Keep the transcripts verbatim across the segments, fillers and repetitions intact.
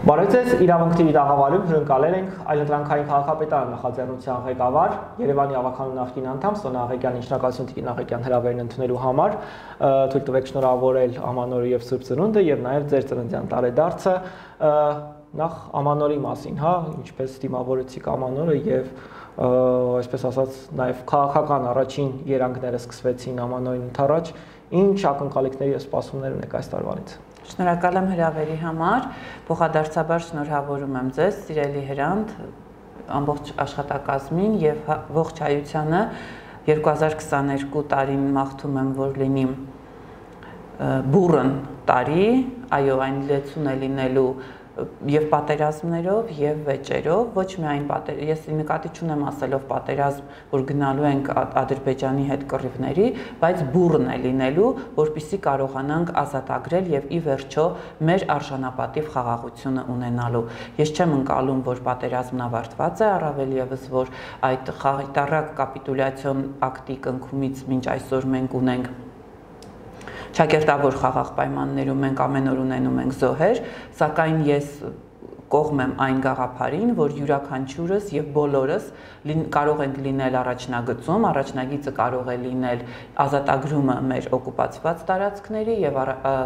Բարեձեզ իրավունք տիվի տաղավարում հյուրընկալել ենք այլընտրանքային քաղաքապետարան նախաձեռնության ղեկավար Երևանի ավականու նախկին անդամ Սոնա Աղեկյան, շնորհակալություն Տիկին Աղեկյան հրավերն ընդունելու համար, թույլ տվեք շնորհավորել Ամանորի եւ Սուրբ Ծնունդը եւ նաեւ ձեր ծննդյան տարեդարձը, նախ Ամանորի մասին, հա, ինչպես դիմավորեցիք Ամանորը եւ այսպես ասած նաեւ քաղաքական առաջին երանգները սկսվեցին Ամանորին ընդառաջ, ինչ ակնկալիքների եւ սպասումներ ունեք այս տարվանից։ Շնորհակալ եմ հրավերի համար, փոխադարձաբար շնորհավորում եմ ձեզ, սիրելի Հրանտ, ամբողջ աշխատակազմին եւ ողջ հայությանը երկու հազար քսաներկու տարին մաղթում եմ, որ լինի բուրըն տարի, այո, այն լեցուն է լինելու եւ պատերազմներով եւ վեճերով, ոչ միայն պատեր, ես նկատի չունեմ ասելով պատերազմ, որ գնալու ենք Ադրբեջանի հետ կռիվների, բայց բուրըն է լինելու, որպեսզի կարողանանք ազատագրել եւ ի վերջո մեր արժանապատիվ խաղաղությունը ունենալու։ Ես չեմ ընկալում, որ պատերազմն ավարտված է, առավել եւս որ այդ խաղաղ կապիտուլյացիոն ակտի կնքումից մինչ այսօր մենք ունենք Չակերտավոր խաղաղ պայմաններում մենք ամեն օր ունենում ենք զոհեր, սակայն ես կողմ եմ այն գաղափարին, որ յուրաքանչյուրս եւ բոլորս կարող ենք լինել առաջնագծում, առաջնագիծը կարող է լինել ազատագրումը մեր օկուպացված տարածքների եւ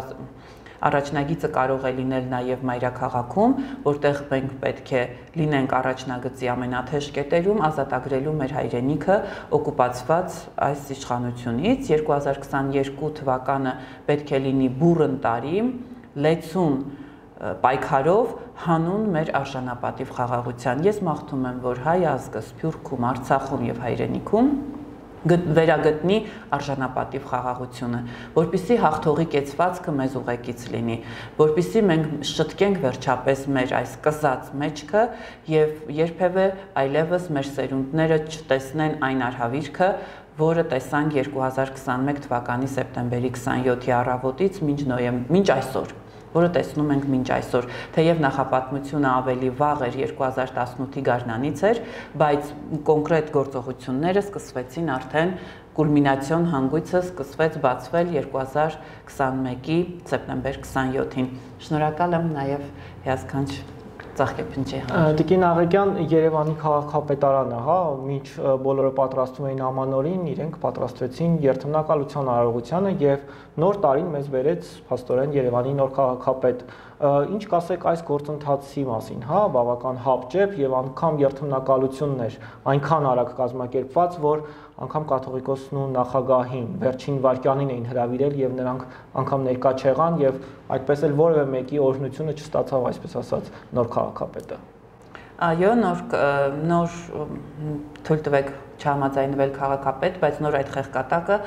Առաջնագիծը կարող է լինել նաև մայրաքաղաքում, որտեղ մենք պետք է լինենք առաջնագծի ամենաթեժ կետերում, ազատագրելու մեր հայրենիքը օկուպացված այս իշխանությունից։ երկու հազար քսաներկու թվականը պետք է լինի բուրըն տարի, լեցուն պայքարով հանուն մեր արժանապատիվ խաղաղության։ Ես մաղթում եմ, որ հայ ազգը Սփյուռքում, Արցախում եւ հայրենիքում վերագտնի արժանապատիվ խաղաղությունը, որպեսզի հաղթողի կեցվածքը մեզ ուղեկից լինի, որպեսզի մենք շտկենք վերջապես մեր այս կզած մեջքը եւ երբևէ այլևս մեր սերունդները չտեսնեն այն արհավիրքը, որը տեսանք երկու հազար քսաներկու թվականի սեպտեմբերի քսանյոթի առավոտից մինչ նոյեմբեր, մինչ այսօր, որը տեսնում ենք մինչ այսօր, թեև նախապատմությունը ավելի վաղ էր երկու հազար տասնութի գարնանից էր, բայց կոնկրետ գործողությունները սկսվեցին արդեն կուլմինացիոն հանգույցը սկսվեց բացվել երկու հազար քսաներկու սեպտեմբեր քսանյոթին։ Շնորհակալ եմ նաև հիասքանչ ծաղկեփնջի համար։ Տիկին Աղեկյան, Երևանի քաղաքապետարանը, հա, մինչ բոլորը պատրաստում էին Ամանորին, իրենք պատրաստվեցին երթմնակալության արարողությանը եւ նոր տարին մեզ բերեց փաստորեն Երևանի նոր քաղաքապետ։ Ինչ կասեք այս գործընթացի մասին, հա, բավական հապճեպ եւ անգամ երթմնակալությունն էր այնքան արագ կազմակերպված, որ անգամ կաթողիկոսն ու նախագահին վերջին վայրկյանին էին հրավիրել եւ նրանք անգամ ներկա չեղան եւ այդպես էլ որևէ մեկի օրհնությունը չստացավ, այսպես ասած, նոր քաղաքապետը։ Այո, նոր նոր թույլ տվեք չհամաձայնվել քաղաքապետ, բայց նոր այդ խեղկատակը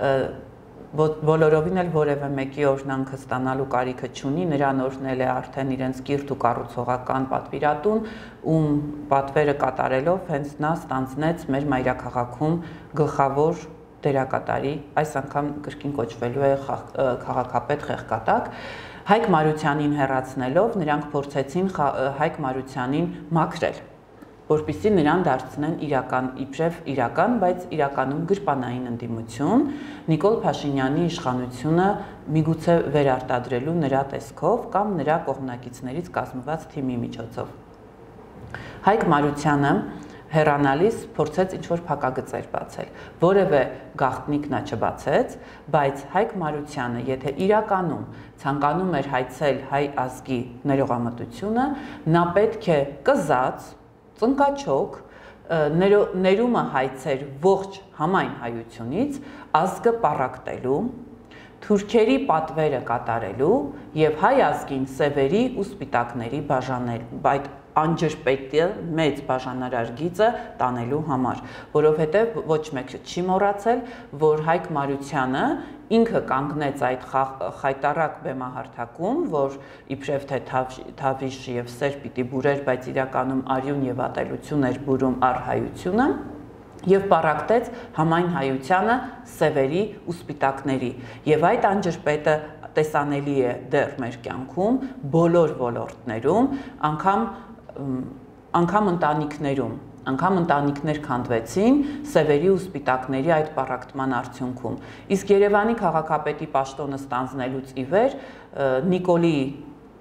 բոլորովին էլ որևէ մեկի օրհնանքը ստանալու կարիքը չունի, նրան օրհնել է արդեն իրենց կիրթ ու կառուցողական պատվիրատուն, ում պատվերը կատարելով հենց նա ստանձնեց մեր մայրաքաղաքում գլխավոր դերակատարի, այս անգամ կրկին կոչվելու է քաղաքապետ խեղկատակ։ Հայկ Մարությանին հեռացնելով նրանք փորձեցին Հայկ Մարությանին մաքրել, որպեսզի նրան դարձնեն իրական, իբրև իրական, բայց իրականում գրպանային ընդդիմություն Նիկոլ Փաշինյանի իշխանությունը միգուցե վերարտադրելու նրա տեսքով կամ նրա կողմնակիցներից կազմված թիմի միջոցով։ Հայկ Մարությանը հեռանալիս փորձեց ինչ-որ փակագծեր բացել, որևէ գաղտնիք նա չբացեց, բայց Հայկ Մարությանը, եթե իրականում ցանկանում էր հայցել հայ ազգի ներողամտությունը, նա պետք է կզած ծնկաչոք ներումը հայցեր ողջ համայն հայությունից ազգը պառակտելու, թուրքերի պատվերը կատարելու եւ հայ ազգին սևերի ու սպիտակների բաժանել, այդ անջրպետը մեծ բաժանարար գիծը տանելու համար, որովհետև ոչ մեկ չի մոռացել, որ Հայկ Մարությանը ինքը կանգնեց այդ խայտառակ բեմահարթակում, որ իբրև թե թավիշ եւ սեր պիտի բուրեր, բայց իրականում արյուն եւ ատելություն էր բուրում առ հայությունը, եւ պառակտեց համայն հայությանը սևերի ու սպիտակների, եւ այդ անջրպետը տեսանելի է դեռ մեր կյանքում, բոլոր ոլորտներում, անգամ անգամ ընտանիքներում, անգամ ընտանիքներ քանդվեցին սևերի ու սպիտակների այդ պառակտման արդյունքում։ Իսկ Երևանի քաղաքապետի պաշտոնը ստանձնելուց ի վեր Նիկոլի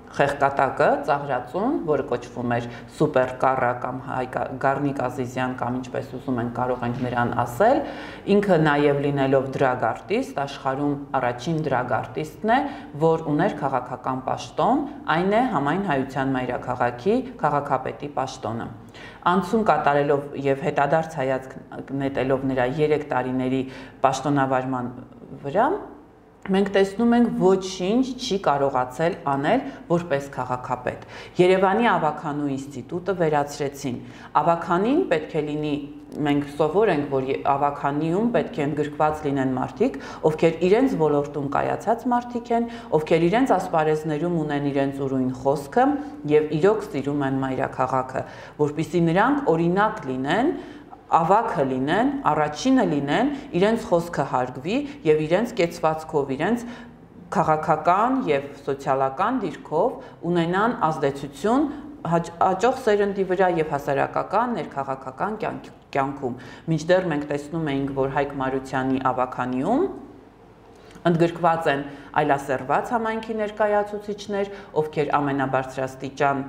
խեղկատակը, ծաղրածուն, որը կոչվում էր սուպեր կառա կամ Գառնիկ Ազիզյան կամ ինչպես ուզում են կարող ենք նրան ասել, ինքը նաև լինելով դրագ արտիստ, աշխարհում առաջին դրագ արտիստն է, որ ուներ քաղաքական պաշտոն, այն է համայն հայության մայրաքաղաքի քաղաքապետի պաշտոնը։ Անցում կատարելով եւ հետադարձ հայացք նետելով նրա երեք տարիների պաշտոնավարման վրա, մենք տեսնում ենք ոչինչ չի կարողացել անել որպես քաղաքապետ։ Երևանի ավականու ինստիտուտը վերացրեցին։ Ավականին պետք է լինի, մենք սովոր ենք, որ ավականիում պետք է ընդգրկված լինեն մարդիկ, ովքեր իրենց ոլորտում կայացած մարդիկ են, ովքեր իրենց ասպարեզներում ունեն իրենց ուրույն խոսքը եւ իրոք սիրում են մայրաքաղաքը, որպեսզի նրանք օրինակ լինեն, ավակը լինեն, առաջինը լինեն, իրենց խոսքը հարգվի եւ իրենց կեցվածքով, իրենց քաղաքական եւ սոցիալական դիրքով ունենան ազդեցություն հաջող սերնդի վրա եւ հասարակական ներքաղաքական կյանքում։ Մինչդեռ մենք տեսնում էինք, որ Հայկ Մարությանի ավականիում ընդգրկված են այլասերված համայնքի ներկայացուցիչներ, ովքեր ամենաբարձրաստիճան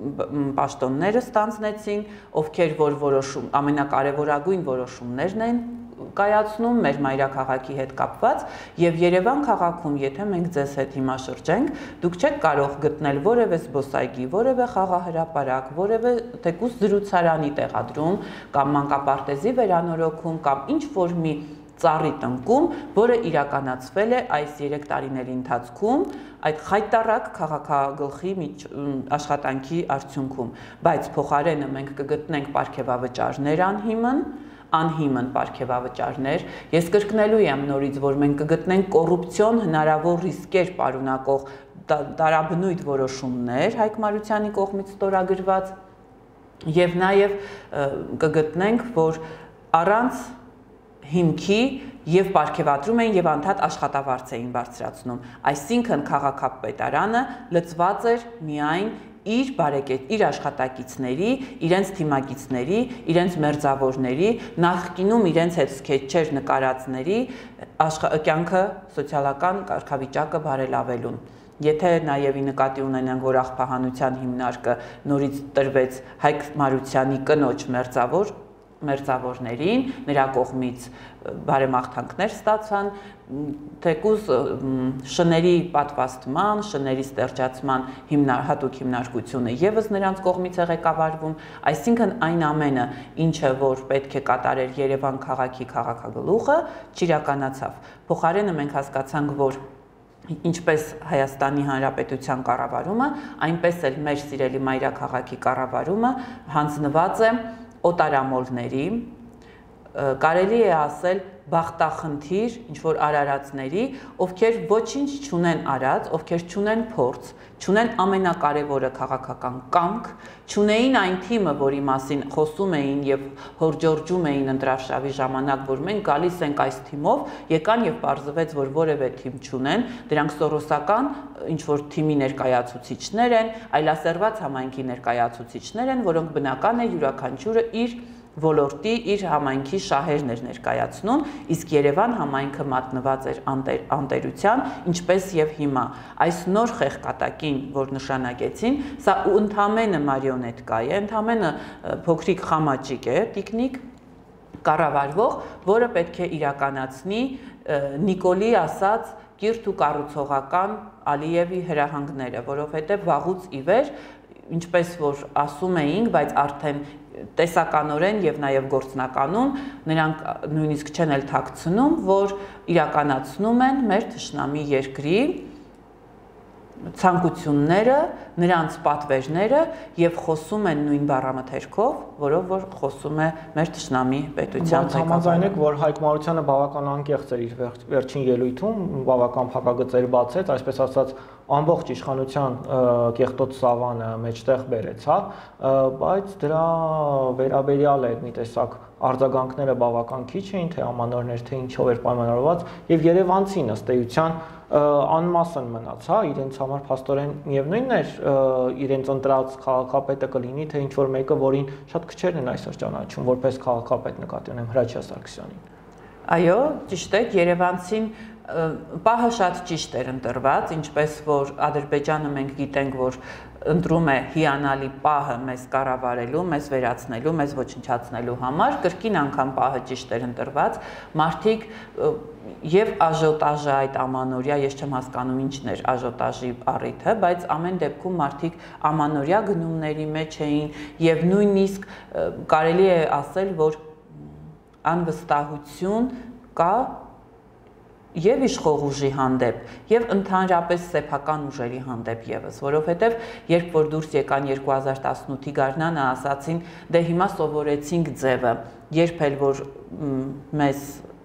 պաշտոնները ստանձնեցին, ովքեր որ որոշում ամենակարևորագույն որոշումներն են կայացնում մեր մայրաքաղաքի հետ կապված եւ Երևան քաղաքում, եթե մենք ձեզ հետ հիմա շրջենք, դուք չեք կարող գտնել որևէ զբոսայգի, որևէ խաղահրապարակ, որևէ թեկուզ զրուցարանի տեղադրում կամ մանկապարտեզի վերանորոգում կամ ինչ որ մի ծառի տնկում, որը իրականացվել է այս երեք տարիների ընթացքում այդ խայտարակ քաղաքագլխի աշխատանքի արդյունքում, բայց փոխարենը մենք կգտնենք պարգևավճարներ անհիմն, անհիմն պարգևավճարներ։ Ես կրկնելու եմ նորից, որ մենք կգտնենք կոռուպցիոն հնարավոր ռիսկեր պարունակող տարաբնույթ որոշումներ Հայկ Մարությանի կողմից ստորագրված եւ նաեւ կգտնենք, որ առանց հիմքի եւ պարգևատրում էին եւ անդադ աշխատավարձ էին բարձրացնում։ Այսինքն քաղաքապետարանը լծված էր միայն իր բարեկետ, իր աշխատակիցների, իրենց թիմակիցների, իրենց մերձավորների, նախկինում իրենց հետ սկեթչեր նկարածների կյանքը սոցիալական կարգավիճակը բարելավելուն։ Եթե նաև ի նկատի ունենանք, որ աղբահանության հիմնարկը նորից տրվեց Հայկ Մարությանի կնոջ մերձավոր մերձավորներին, նրա կողմից բարեմաղթանքներ ստացան, թեկուզ շների պատվաստման, շների ստեղծման հատուկ հիմնարկությունը եւս նրանց կողմից է ղեկավարվում, այսինքն այն ամենը, ինչը որ պետք է կատարեր Երևան քաղաքի քաղաքագլուխը, չիրականացավ։ Փոխարենը մենք հասկացանք, որ ինչպես Հայաստանի Հանրապետության կառավարումը, այնպես էլ մեր սիրելի մայրաքաղաքի կառավարումը հանձնված է օտարամոլների, կարելի է ասել բախտախնդիր, ինչ-որ արարածների, ովքեր ոչինչ չունեն արած, ովքեր չունեն փորձ, չունեն ամենակարևորը քաղաքական կամք, չունեին այն թիմը, որի մասին խոսում էին եւ հորջորջում էին ընտրարշավի ժամանակ, որ մենք գալիս ենք այս թիմով, եկան եւ պարզվեց, որ որևէ թիմ չունեն, դրանք սորոսական ինչ-որ թիմի ներկայացուցիչներ են, այլասերված համայնքի ներկայացուցիչներ են, որոնք բնական է յուրաքանչյուրը իր ոլորտի իր համայնքի շահերն էր ներկայացնում, իսկ Երևան համայնքը մատնված էր անտերության, ինչպես եւ հիմա։ Այս նոր խեղկատակին, որ նշանակեցին, սա ընդամենը մարիոնետկա է, ընդամենը փոքրիկ խամաճիկ է, տիկնիկ կառավարվող, որը պետք է իրականացնի Նիկոլի ասած կիրթ ու կառուցողական Ալիևի հրահանգները, որովհետեւ վաղուց ի վեր, ինչպես որ ասում էինք, բայց արդեն տեսականորեն եւ նաեւ գործնականում նրանք նույնիսկ չեն էլ թաքցնում, որ իրականացնում են մեր թշնամի երկրի ցանկությունները, նրանց պատվերները եւ խոսում են նույն բառամթերքով, որով որ խոսում է մեր թշնամի պետության ղեկավարը։ Համաձայն եք, որ Հայկ Մարությանը բավական անկեղծ էր իր վերջին ելույթում, բավական փակագծեր բացեց, այսպես ասած ամբողջ իշխանության կեղտոտ սավանը մեջտեղ բերեց, հա, բայց դրա վերաբերյալ է մի տեսակ արձագանքները բավական քիչ էին, թե ամանորներ, թե ինչով էր պայմանավորված, եւ երևանցին ըստ էության անմասն մնաց, հա, իրենց համար փաստորեն միևնույնն էր, իրենց ընտրած քաղաքապետը կլինի, թե ինչ որ մեկը, որին շատ քչերն են այսօր ճանաչում, որպես քաղաքապետ նկատի ունեմ Հրաչյա Սարգսյանին։ Այո, ճիշտ է, երևանցին Պահը շատ ճիշտ էր ընտրված, ինչպես որ Ադրբեջանը մենք գիտենք, որ ընտրում է հիանալի պահը մեզ կառավարելու, մեզ վերացնելու, մեզ ոչնչացնելու համար, կրկին անգամ պահը ճիշտ էր ընտրված, մարդիկ եւ աժոտաժը այդ ամանորյա, ես չեմ հասկանում ինչն էր աժոտաժի առիթը, բայց ամեն դեպքում մարդիկ ամանորյա գնումների մեջ էին եւ նույնիսկ կարելի է ասել, որ անվստահություն կա եւ իշխող ուժի հանդեպ եւ ընդհանրապես սեփական ուժերի հանդեպ եւս, որովհետեւ երբ որ դուրս եկան երկու հազար տասնութի գարնանը, ասացին, դե հիմա սովորեցինք ձևը, երբ էլ որ մեզ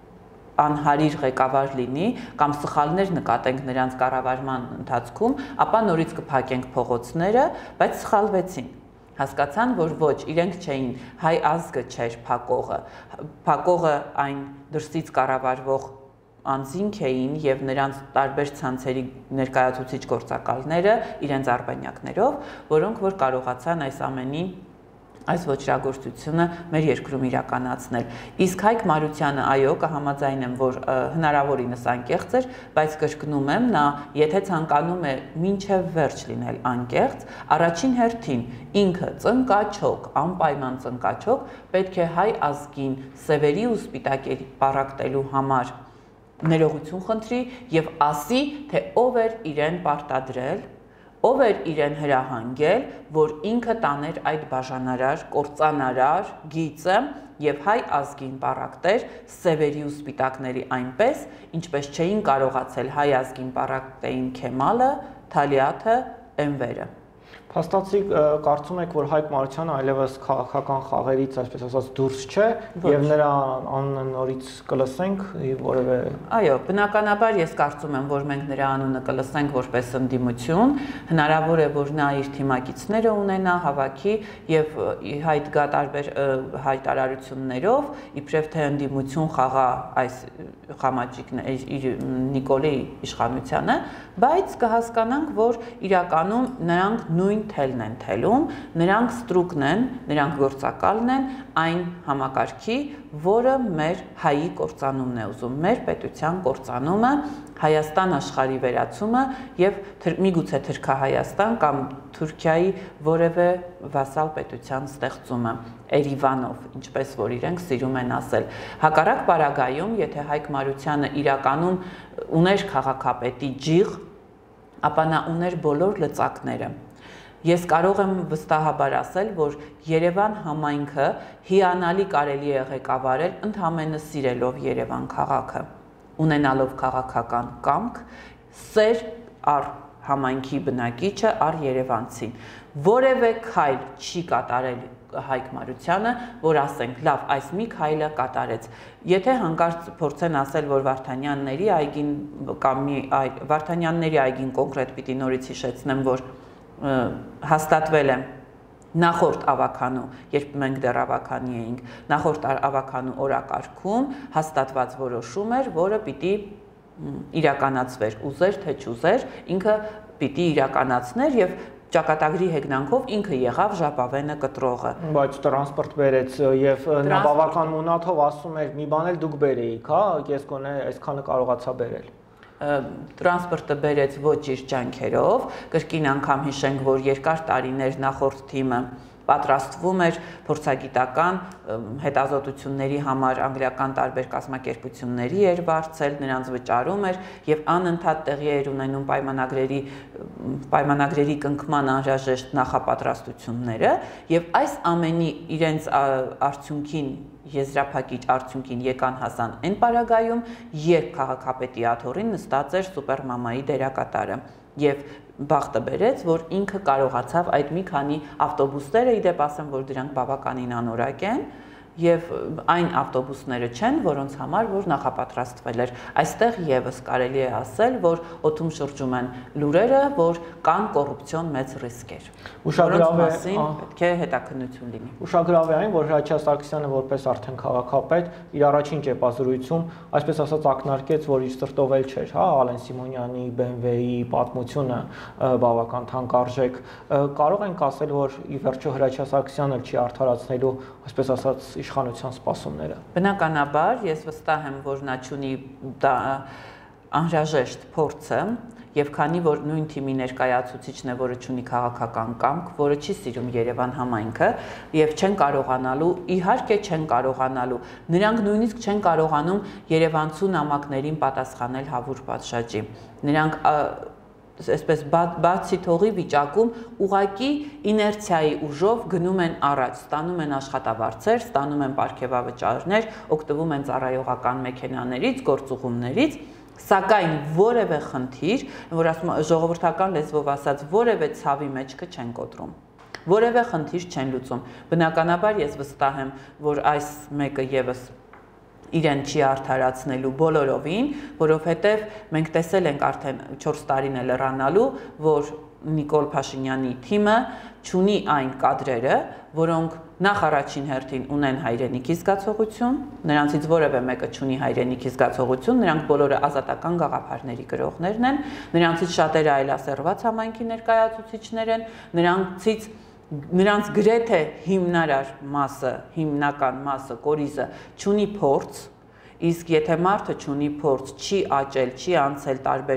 անհարիր ղեկավար լինի կամ սխալներ նկատենք նրանց կառավարման ընթացքում, ապա նորից կփակենք փողոցները, բայց սխալվեցին։ Հասկացան, որ ոչ, իրենք չէին, հայ ազգը չէր փակողը, փակողը այն դրսից կառավարվող անձինք էին եւ նրանց տարբեր ցանցերի ներկայացուցիչ գործակալները իրենց արբանյակներով, որոնք որ կարողացան այս ամենի այս ոչրագործությունը մեր երկրում իրականացնել։ Իսկ Հայկ Մարությանը, այո, կհամաձայնեմ, որ հնարավորինս անկեղծ էր, բայց կրկնում եմ, նա եթե ցանկանում է մինչև վերջ լինել անկեղծ, առաջին հերթին ինքը ծնկաչոք, անպայման ծնկաչոք, պետք է հայ ազգին սևերի ու սպիտակերի պարակտելու համար ներողություն խնդրի եւ ասի, թե ով էր իրեն պարտադրել, ով էր իրեն հրահանգել, որ ինքը տաներ այդ բաժանարար, կործանարար գիծը եւ հայ ազգին պարակտեր սևերի ու սպիտակների այնպես, ինչպես չէին կարողացել հայ ազգին պարակտեին Քեմալը, Թալիաթը, Էնվերը։ Փաստացի կարծում եք, որ Հայկ Մարությանը այլևս քաղաքական խաղերից, այսպես ասած, դուրս չէ եւ նրա անունը նորից կլսենք որևէ։ Այո, բնականաբար ես կարծում եմ, որ մենք նրա անունը կլսենք որպես ընդդիմություն, հնարավոր է, որ նա իր թիմակիցները ունենա, հավաքի եւ հայտ գա տարբեր հայտարարություններով, իբրև թե ընդդիմություն խաղա այս խամաճիկն Նիկոլի իշխանությանը, բայց կհասկանանք, որ իրականում նրանք նույն թելն են թելում, նրանք ստրուկն են, նրանք գործակալն են այն համակարգի, որը մեր հայի կործանումն է ուզում, մեր պետության կործանումը, Հայաստան աշխարհի վերացումը եւ միգուցե Թրքահայաստան կամ Թուրքիայի որևէ վասալ պետության ստեղծումը, Երեւանով, ինչպես որ իրենք սիրում են ասել։ Հակառակ պարագայում, եթե Հայկ Մարությանը իրականում ուներ քաղաքապետի ջիղ, ապա նա ուներ բոլոր լծակները։ Ես կարող եմ վստահաբար ասել, որ Երևան համայնքը հիանալի կարելի է ղեկավարել ընդհանրապես սիրելով Երևան քաղաքը, ունենալով քաղաքական կամք, սեր առ համայնքի բնակիչը, առ երևանցին։ Որևէ քայլ չի կատարել Հայկ Մարությանը, որ ասենք, լավ, այս մի քայլը կատարեց։ Եթե հանկարծ փորձեն ասել, որ Վարդանյանների այգին կամ մի Վարդանյանների այգին կոնկրետ պիտի նորից հիշեցնեմ, որ հաստատվել է նախորդ ավականու, երբ մենք դեռ ավականի էինք, նախորդ ավականու օրակարգում հաստատված որոշում էր, որը պիտի իրականացվեր, ուզեր թե չուզեր, ինքը պիտի իրականացներ եւ ճակատագրի հեգնանքով ինքը եղավ ժապավենը կտրողը։ Բայց տրանսպորտ բերեց եւ նա բավական մունաթով ասում էր՝ մի բան էլ դուք բերեիք, հա, ես գոնե այսքանը կարողացա բերել։ Տրանսպորտը բերեց ոչ իր ջանքերով, կրկին անգամ հիշենք, որ երկար տարիներ նախորդ թիմը պատրաստվում էր փորձագիտական հետազոտությունների համար անգլիական տարբեր կազմակերպությունների էր վարձել, նրանց վճարում էր եւ անընդհատ տեղի էր ունենում պայմանագրերի պայմանագրերի կնքման անհրաժեշտ նախապատրաստությունները եւ այս ամենի իրենց արդյունքին եզրափակիչ արդյունքին եկան հասան այն պարագայում, երբ քաղաքապետի աթոռին նստած էր սուպերմամայի դերակատարը եւ բախտը բերեց, որ ինքը կարողացավ այդ մի քանի ավտոբուսները, իդեպ ասեմ, որ դրանք բավականին անորակ են եւ այն ավտոբուսները չեն, որոնց համար որ նախապատրաստվել էր։ Այստեղ եւս կարելի է ասել, որ օդում շրջում են լուրերը, որ կան կոռուպցիոն մեծ ռիսկեր։ Ուշագրավ է, պետք է հետաքննություն լինի։ Ուշագրավ է այն, որ Հրաչյա Սարգսյանը որպես արդեն քաղաքապետ իր առաջին ճեպազրույցում, այսպես ասած, ակնարկեց, որ իր սրտով էլ չէր, հա, Ալեն Սիմոնյանի բի էմ վեի պատմությունը բավական թանկարժեք։ Կարող ենք ասել, որ ի վերջո Հրաչյա Սարգսյանը չի արդարացնելու, այսպես ասած, իշխանության սպասումները։ Բնականաբար, ես վստահ եմ, որ նա ունի անհրաժեշտ փորձը եւ քանի որ նույն թիմի ներկայացուցիչն է, որը ունի քաղաքական կամք, որը չի սիրում Երևան համայնքը եւ չեն կարողանալու, իհարկե չեն կարողանալու, նրանք նույնիսկ չեն կարողանում երևանցու նամակներին պատասխանել հավուր պատշաճի։ Նրանք այսպես բացի թողի վիճակում ուղակի իներցիայի ուժով գնում են առաջ, ստանում են աշխատավարձեր, ստանում են պարգևավճարներ, օգտվում են ծառայողական մեքենաներից, գործուղումներից, սակայն որևէ խնդիր, որ ասում ժողովրդական լեզվով ասած, որևէ ցավի մեջքը չեն կոտրում, որևէ խնդիր չեն լուծում։ Բնականաբար ես վստահ եմ, որ այս մեկը եւս իրեն չի արդարացնելու բոլորովին, որովհետև մենք տեսել ենք արդեն չորս տարին է լրանալու, որ Նիկոլ Փաշինյանի թիմը ունի այն կադրերը, որոնք նախ առաջին հերթին ունեն հայրենիքի զգացողություն, նրանցից որևէ մեկը ունի հայրենիքի զգացողություն, նրանք բոլորը ազատական գաղափարների գրողներն են, նրանցից շատերը այլասերված համայնքի ներկայացուցիչներ են, նրանցից Նրանց գրեթե հիմնարար մասը, հիմնական մասը, կորիզը չունի փորձ, իսկ եթե մարդը չունի փորձ, չի աճել, չի անցել տարբեր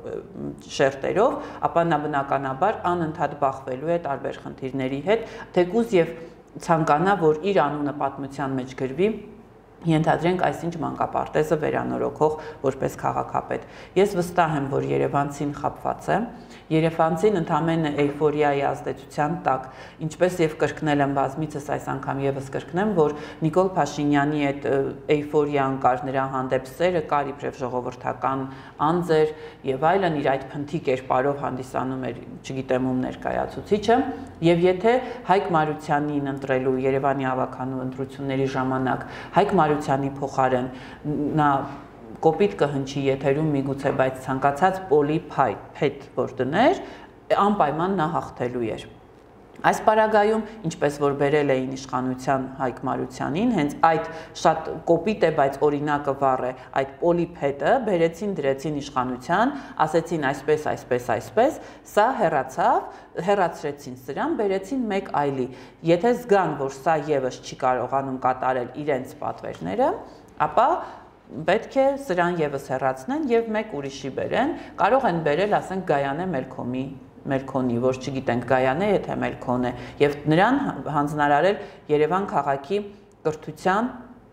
շերտերով, ապա նա բնականաբար անընդհատ բախվելու է տարբեր խնդիրների հետ, թեկուզ եւ ցանկանա, որ իր անունը պատմության մեջ գրվի, ենթադրենք այսինչ մանկապարտեզը վերանորոգող որպես քաղաքապետ։ Ես վստահ եմ, որ երևանցին խաբված է, երևանցին ընդամենը էյֆորիայի ազդեցության տակ, ինչպես եւ կրկնել եմ բազմիցս այս անգամ եւս կրկնեմ, որ Նիկոլ Փաշինյանի այդ էյֆորիան կար, նրա հանդեպ սերը կար, իբրև ժողովրդական անձեր եւ այլն, իր այդ փնթի կերպարով հանդիսանում էր, չգիտեմ ում ներկայացուցիչը, եւ եթե Հայկ Մարությանին ընտրելու Երևանի ավականու ընտրությունների ժամանակ Հայկ Մարությանի փոխարեն նա կոպիտ կհնչի եթերում միգուցե, բայց ցանկացած պոլի փետ որ դներ, անպայման նա հաղթելու էր։ Այս պարագայում, ինչպես որ բերել էին իշխանության Հայկ Մարությանին, հենց այդ շատ կոպիտ է, բայց օրինակը վառ է, այդ պոլի փետը բերեցին, դրեցին իշխանության, ասեցին այսպես, այսպես, այսպես, սա հեռացավ, հեռացրեցին սրան, բերեցին մեկ այլի։ Եթե զգան, որ սա եւս չի կարողանում կատարել իրենց պատվերները, ապա պետք է սրան եւս հեռացնեն եւ մեկ ուրիշի բերեն, կարող են բերել, ասենք Գայանե Մելքոմի Մելքոնի, որ չգիտենք Գայան է, եթե Մելքոն է, եւ նրան հանձնարարել Երևան քաղաքի կրթության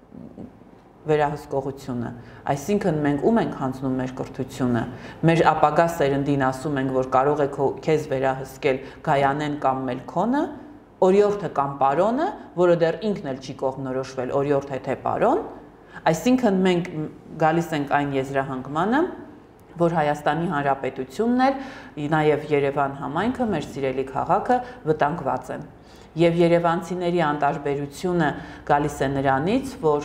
վերահսկողությունը։ Այսինքն մենք ում ենք հանձնում մեր կրթությունը, մեր ապագա սերնդին ասում ենք, որ կարող է քեզ վերահսկել Գայանեն կամ Մելքոնը, օրիորդը կամ պարոնը, որը դեռ ինքն էլ չի կողմնորոշվել, օրիորդ է թե պարոն, այսինքն մենք գալիս ենք այն եզրահանգմանը, որ Հայաստանի Հանրապետությունն էլ, նաև Երևան համայնքը, մեր սիրելի քաղաքը վտանգված են։ Եվ երևանցիների անտարբերությունը գալիս է նրանից, որ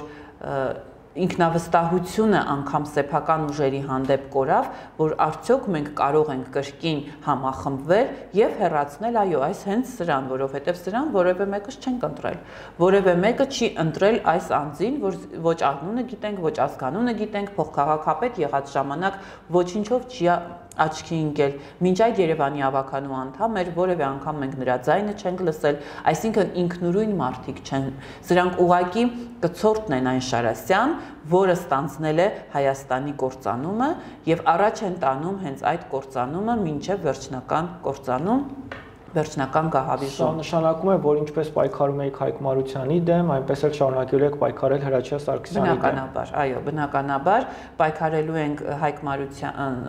ինքնավստահությունը անգամ սեփական ուժերի հանդեպ կորավ, որ արդյոք մենք կարող ենք կրկին համախմբվել եւ հեռացնել, այո, այս հենց սրան, որովհետեւ սրան որևէ մեկս չենք ընտրել, որևէ մեկը չի ընտրել այս անձին, որ ոչ անունը գիտենք, ոչ ազգանունը գիտենք, փոխքաղաքապետ եղած ժամանակ ոչինչով չի աչքի ընկել, մինչ այդ Երևանի ավականու անդամ էր, որևէ անգամ մենք նրա ձայնը չենք լսել, այսինքն ինքնուրույն մարդիկ չեն, սրանք ուղղակի կցորդն են այն Շարասյան, որը ստանձնել է Հայաստանի կործանումը եւ առաջ են տանում հենց այդ կործանումը մինչեւ վերջնական կործանում, վերջնական գահավիժում։ Նշանակում է, որ ինչպես պայքարում եք Հայկ Մարությանի դեմ, այնպես էլ շարունակելու եք պայքարել Հրաչյա Սարգսյանի դեմ։ Բնականաբար, այո, բնականաբար պայքարելու ենք Հայկ Մարության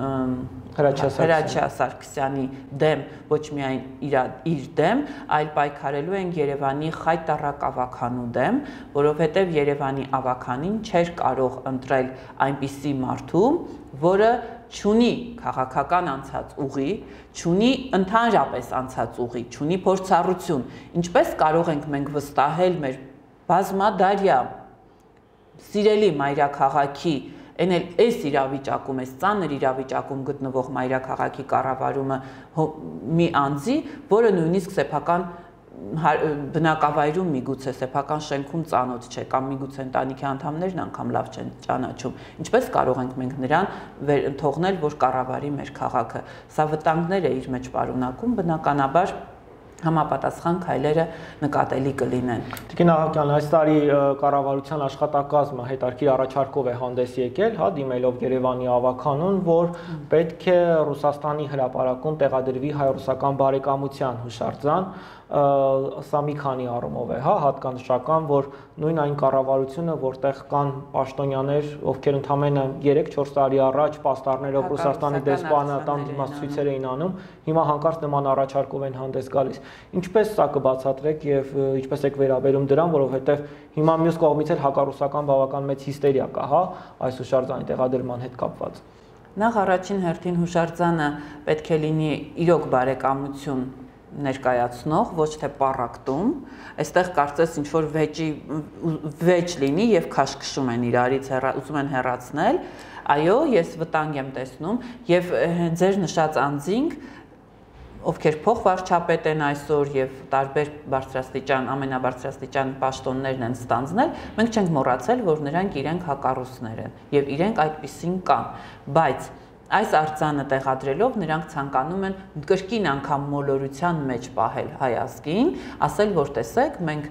Հրաչյա Սարգսյանի դեմ, ոչ միայն իր դեմ, այլ պայքարելու ենք Երևանի խայտառակ ավականու դեմ, որովհետև Երևանի ավականին չէր կարող ընտրել այնպիսի մարդու, որը չունի քաղաքական անցած ուղի, չունի ընդհանրապես անցած ուղի, չունի փորձառություն, ինչպես կարող ենք մենք վստահել մեր բազմադարյա սիրելի մայրաքաղաքի, այն էլ այս իրավիճակում, այս ծանր իրավիճակում գտնվող մայրաքաղաքի կառավարումը մի անձի, որը նույնիսկ սեփական բնակավայրում միգուցե սեփական շենքում ծանոթ չէ կամ միգուցե ընտանիքի անդամներն անգամ լավ չեն ճանաչում, ինչպես կարող ենք մենք նրան թողնել, որ կառավարի մեր քաղաքը։ Սա վտանգներ է իր մեջ պարունակում, բնականաբար համապատասխան քայլերը նկատելի կլինեն։ Տիկին Աղեկյան, այս տարի կառավարության աշխատակազմը հետարքիր առաջարկով է հանդես եկել, հա, դիմելով Երևանի ավականուն, որ պետք է Ռուսաստանի հրապարակում տեղադրվի հայ-ռուսական բարեկամության հուշարձան, սա մի քանի առումով է, հա, հատկանշական, որ նույն այն կառավարությունը, որտեղ կան պաշտոնյաներ, ովքեր ընդամենը երեք-չորս տարի առաջ պաստառներով Ռուսաստանի դեսպանատան դիմացույցեր էին անում, հիմա հանկարծ նման առաջարկով են հանդես գալիս։ Ինչպես սա կբացատրեք եւ ինչպես եք վերաբերում դրան, որովհետեւ հիմա մյուս կողմից էլ հակառուսական բավական մեծ հիստերիա կա, հա, այս հուշարձանի տեղադրման հետ կապված։ Նախ առաջին հերթին հուշարձանը պետք է լինի իրոք բարեկամություն ներկայացնող, ոչ թե պառակտում, այստեղ կարծես ինչ որ վեճի վեճ լինի եւ քաշքշում են իրարից, ուզում են հեռացնել, այո, ես վտանգ եմ տեսնում եւ ձեր նշած անձինք, ովքեր փոխվարչապետ են այսօր եւ տարբեր բարձրաստիճան, ամենաբարձրաստիճան պաշտոններն են ստանձնել, մենք չենք մոռացել, որ նրանք իրենք հակառուսներ են եւ իրենք այդպեսին կան, բայց այս արձանը տեղադրելով նրանք ցանկանում են կրկին անգամ մոլորության մեջ պահել հայ ազգին, ասել, որ տեսեք, մենք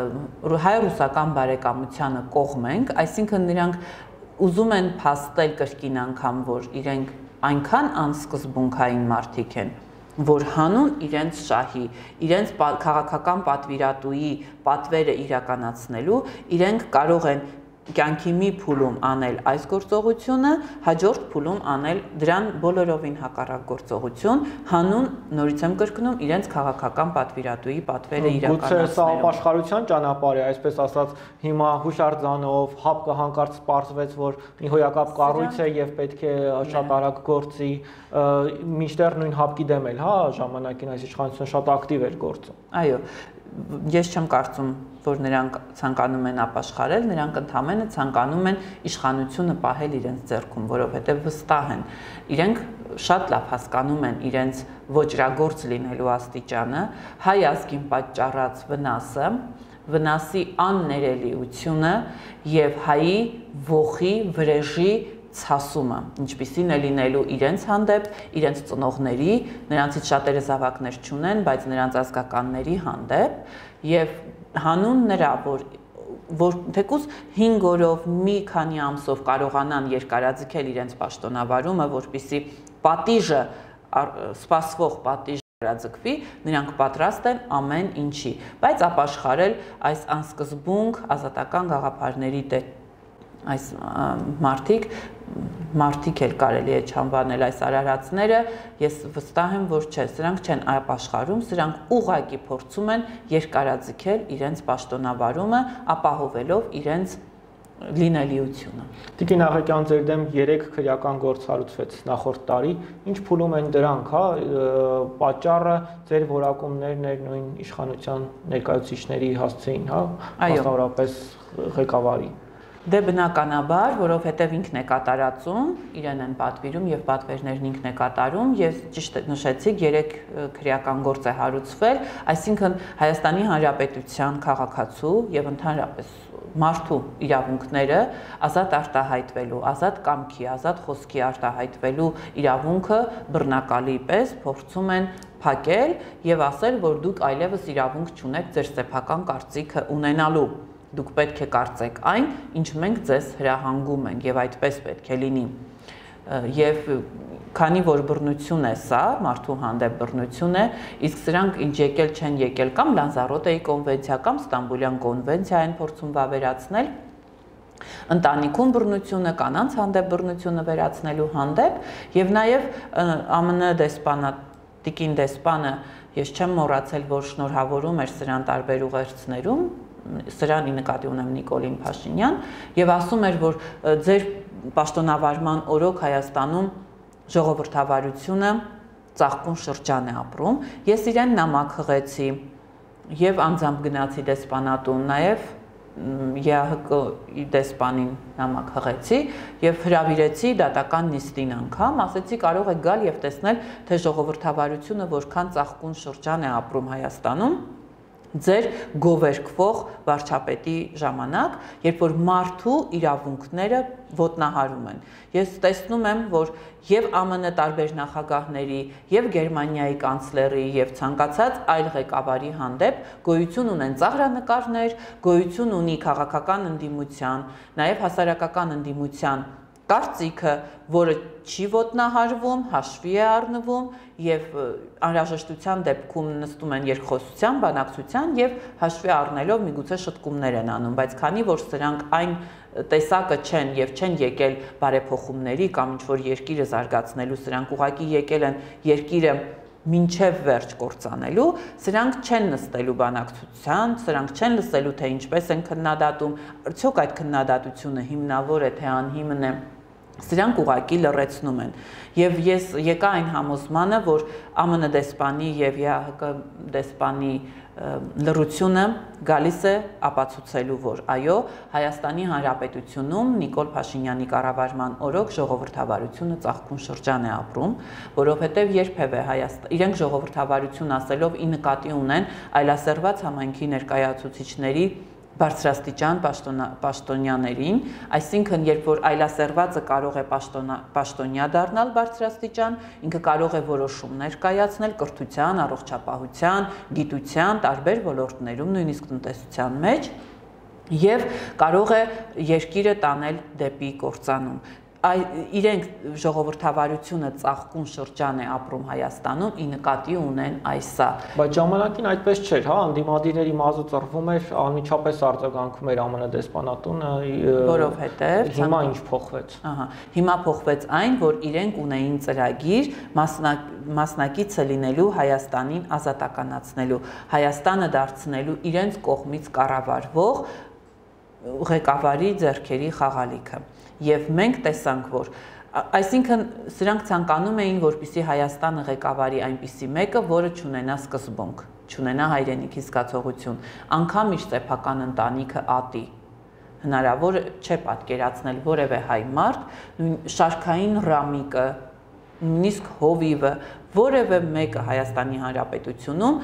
հայ-ռուսական բարեկամությանը կողմ ենք, այսինքն նրանք ուզում են փաստել կրկին անգամ, որ իրենք այնքան անսկզբունքային մարդիկ են, որ հանուն իրենց շահի, իրենց քաղաքական պատվիրատուի պատվերը իրականացնելու, իրենք կարող են կյանքի մի փուլում անել այս գործողությունը, հաջորդ փուլում անել դրան բոլորովին հակառակ գործողություն, հանուն նորից եմ կրկնում իրենց քաղաքական պատվիրատուի պատվերը իրականացնելու։ Գուցե սա ապաշխարության ճանապարհ է, այսպես ասած, հիմա հուշարձանով ՀԱՊԿ հանկարծ պարզվեց, որ մի հոյակապ կառույց է եւ պետք է շատ արագ գործի, մինչդեռ նույն ՀԱՊԿ-ի դեմ էլ, հա, ժամանակին այս իշխանությունը շատ ակտիվ էր գործում։ Այո, ես չեմ կարծում, որ նրանք ցանկանում են ապաշխարել, նրանք ընդհանրապես ցանկանում են իշխանությունը պահել իրենց ձեռքում, որովհետև վստահ են, իրենք շատ լավ հասկանում են իրենց ոճրագործ լինելու աստիճանը, հայ ազգին պատճառած վնասը, վնասի աններելիությունը եւ հայի ողի վրեժի ցասումը, ինչպիսին է լինելու իրենց հանդեպ, իրենց ծնողների, նրանցից շատերը զավակներ չունեն, բայց նրանց ազգականների հանդեպ եւ հանուն նրա, որ որ թեկուզ հինգ օրով մի քանի ամսով կարողանան երկարաձգել իրենց պաշտոնավարումը, որպեսզի պատիժը սպասվող պատիժը ձգվի, նրանք պատրաստ են ամեն ինչի, բայց ապաշխարել այս անսկզբունք ազատական գաղափարների դեմ այս մարդիկ, մարդիկ էլ կարելի է չանվանել այս արարածները, ես վստահ եմ, որ չէ, սրանք չեն ապաշխարում, սրանք ուղղակի փորձում են երկարաձգել իրենց պաշտոնավարումը, ապահովելով իրենց լինելիությունը։ Տիկին Աղեկյան, ձեր դեմ երեք քրեական գործ հարուցվեց նախորդ տարի, ինչ փուլում են դրանք, հա, պատճառը ձեր որակումներն էր նույն իշխանության ներկայացուցիչների հասցեին, հա, մասնավորապես ղեկավարի։ Դե բնականաբար, որովհետև ինքն է կատարածում, իրեն են պատվիրում եւ պատվերներն ինքն է կատարում, ես ճիշտ նշեցիք, երեք քրեական գործ է հարուցվել, այսինքն Հայաստանի Հանրապետության քաղաքացու եւ ընդհանրապես մարդու իրավունքները ազատ արտահայտվելու, ազատ կամքի, ազատ խոսքի արտահայտվելու իրավունքը բռնակալի պես փորձում են փակել եւ ասել, որ դուք այլևս իրավունք չունեք ձեր սեփական կարծիքը ունենալու։ Դուք պետք է կարծեք այն, ինչ մենք ձեզ հրահանգում ենք եւ այդպես պետք է լինի։ Եվ քանի որ բռնություն է սա, մարդու հանդեպ բռնություն է, իսկ սրանք ինչ եկել չեն եկել կամ Լանզարոտեի կոնվենցիա կամ Ստամբուլյան կոնվենցիա են փորձում վավերացնել, ընտանիքում բռնությունը, կանանց հանդեպ բռնությունը վերացնելու հանդեպ եւ նաեւ ԱՄՆ դեսպանը, տիկին դեսպանը, ես չեմ մոռացել, որ շնորհավորում էր սրան տարբեր ուղերձներում, սրանի նկատի ունեմ Նիկոլին Փաշինյան, եւ ասում էր, որ ձեր պաշտոնավարման օրոք Հայաստանում ժողովրդավարությունը ծաղկուն շրջան է ապրում։ Ես իրեն նամակ հղեցի եւ անձամբ գնացի դեսպանատուն, նաեւ ԵԱՀԿ-ի դեսպանին նամակ հղեցի եւ հրավիրեցի դատական նիստին անգամ, ասեցի կարող եք գալ եւ տեսնել, թե ժողովրդավարությունը որքան ծաղկուն շրջան է ապրում Հայաստանում։ ձեր գովերքվող վարչապետի ժամանակ, երբ որ մարդու իրավունքները ոտնահարում են։ Ես տեսնում եմ, որ եւ Է Մ Ն տարբեր նախագահների, եւ Գերմանիայի կանցլերի, եւ ցանկացած այլ ղեկավարի հանդեպ գոյություն ունեն ծաղրանկարներ, գոյություն ունի քաղաքական ընդդիմության, նաեւ հասարակական ընդդիմության կարծիքը, որը չի ոտնահարվում, հաշվի է առնվում եւ անհրաժեշտության դեպքում նստում են երկխոսության, բանակցության եւ հաշվի առնելով միգուցե շտկումներ են անում, բայց քանի որ սրանք այն տեսակը չեն եւ չեն եկել բարեփոխումների կամ ինչ-որ երկիրը զարգացնելու, սրանք ուղղակի եկել են երկիրը մինչև վերջ կործանելու, սրանք չեն նստելու բանակցության, սրանք չեն լսելու, թե ինչպես են քննադատում, արդյոք այդ քննադատությունը հիմնավոր է, թե անհիմն է, սրանք ուղղակի լռեցնում են։ Եվ ես եկա այն համոզմանը, որ Է Մ Ն դեսպանի եւ Ե Հ Կ դեսպանի լռությունը գալիս է ապացուցելու, որ այո, Հայաստանի Հանրապետությունում Նիկոլ Փաշինյանի կառավարման օրոք ժողովրդավարությունը ծաղկուն շրջան է ապրում, որովհետև երբևէ Հայաստան իրենք ժողովրդավարություն ասելով ի նկատի ունեն այլասերված համայնքի ներկայացուցիչների բարձրաստիճան պաշտոնյաներին, այսինքն երբ որ այլասերվածը կարող է պաշտոնյա դառնալ բարձրաստիճան, ինքը կարող է որոշումներ կայացնել կրթության, առողջապահության, գիտության, տարբեր ոլորտներում, նույնիսկ տնտեսության մեջ, եւ կարող է երկիրը տանել դեպի կործանում։ Իրենք ժողովրդավարությունը ծաղկուն շրջան է ապրում Հայաստանում, ի նկատի ունեն այսա։ Բայց ժամանակին այդպես չէր, հա, անդիմադիրների մազը ծռվում էր, անմիջապես արձագանքում էր Է Մ Ն դեսպանատունը, որովհետև հիմա ինչ փոխվեց։ Ահա, հիմա փոխվեց այն, որ իրենք ունեին ծրագիր մասնակիցը լինելու Հայաստանին ազատականացնելու, Հայաստանը դարձնելու իրենց կողմից կառավարվող ղեկավարի ձեռքերի խաղալիքը։ Եվ մենք տեսանք, որ այսինքն սրանք ցանկանում էին, որպեսզի Հայաստանը ղեկավարի այնպիսի մեկը, որը չունենա սկզբունք, չունենա հայրենիքի զգացողություն, անգամ իր սեփական ընտանիքը ատի։ Հնարավոր չէ պատկերացնել որևէ հայ մարդ, շարքային ռամիկը, նույնիսկ հովիվը, որևէ մեկը Հայաստանի Հանրապետությունում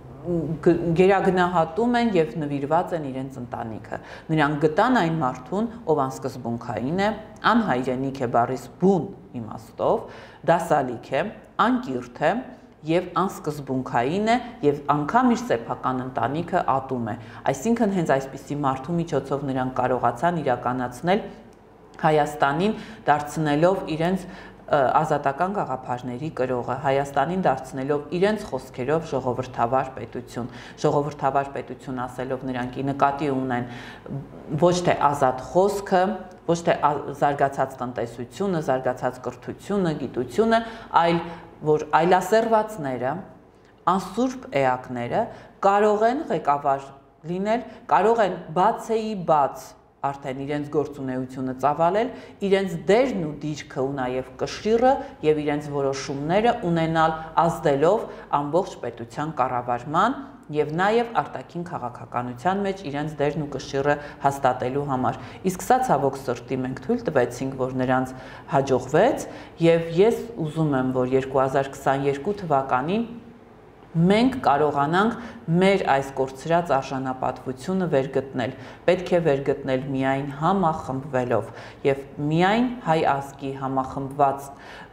գերագնահատում են եւ նվիրված են իրենց ընտանիքը։ Նրանք գտան այն մարդուն, ով անսկզբունքային է, անհայրենիք է բառիս բուն իմաստով, դասալիք է, անկիրթ է եւ անսկզբունքային է եւ անգամ իր սեփական ընտանիքը ատում է։ Այսինքն հենց այսպիսի մարդու միջոցով նրանք կարողացան իրականացնել Հայաստանին դարձնելով իրենց ազատական գաղափարների կրողը, Հայաստանին դարձնելով իրենց խոսքերով ժողովրդավար պետություն, ժողովրդավար պետություն ասելով նրանք ի նկատի ունեն ոչ թե ազատ խոսքը, ոչ թե զարգացած տնտեսությունը, զարգացած կրթությունը, գիտությունը, այլ որ այլասերվածները, անսուրբ էակները կարող են ղեկավար լինել, կարող են բացեի բաց արդեն իրենց գործունեությունը ծավալել, իրենց դերն ու դիրքը ու նաև կշիռը եւ իրենց որոշումները ունենալ ազդելով ամբողջ պետության կառավարման եւ նաեւ արտաքին քաղաքականության մեջ իրենց դերն ու կշիռը հաստատելու համար։ Իսկ սա ցավոք սրտի մենք թույլ տվեցինք, որ նրանց հաջողվեց եւ ես ուզում եմ, որ երկու հազար քսաներկու թվականին մենք կարողանանք մեր այս կորցրած արժանապատվությունը վերգտնել, պետք է վերգտնել միայն համախմբվելով եւ միայն հայ ազգի համախմբված,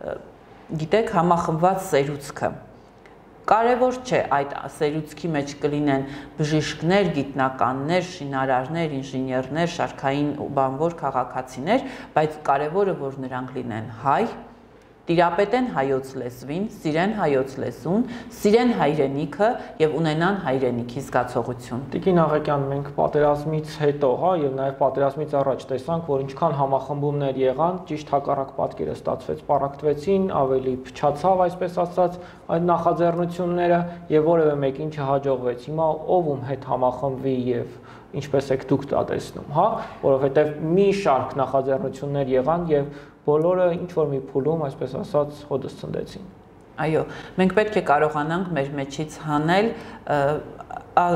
գիտեք, համախմբված սերուցքը։ Կարևոր չէ այդ սերուցքի մեջ կլինեն բժիշկներ, գիտնականներ, շինարարներ, ինժեներներ, շարքային ու բանվոր քաղաքացիներ, բայց կարևորը որ նրանք լինեն հայ, տիրապետեն հայոց լեզվին, սիրեն հայոց լեզուն, սիրեն հայրենիքը եւ ունենան հայրենիքի զգացողություն։ Տիկին Աղեկյան, մենք պատերազմից հետո, հա, եւ նաեւ պատերազմից առաջ տեսանք, որ ինչքան համախմբումներ եղան, ճիշտ հակառակ պատկերը ստացվեց, պարակտվեցին, ավելի փչացավ, այսպես ասած, այդ նախաձեռնությունները եւ որևէ մեկին չհաջողվեց։ Հիմա ով ում հետ համախմբվի եւ ինչպես եք դուք դա տեսնում, հա, որովհետեւ մի շարք նախաձեռնություններ եղան եւ բոլորը ինչ որ մի փուլում, այսպես ասած, հոդս ցնդեցին։ Այո, մենք պետք է կարողանանք մեր մեջից հանել,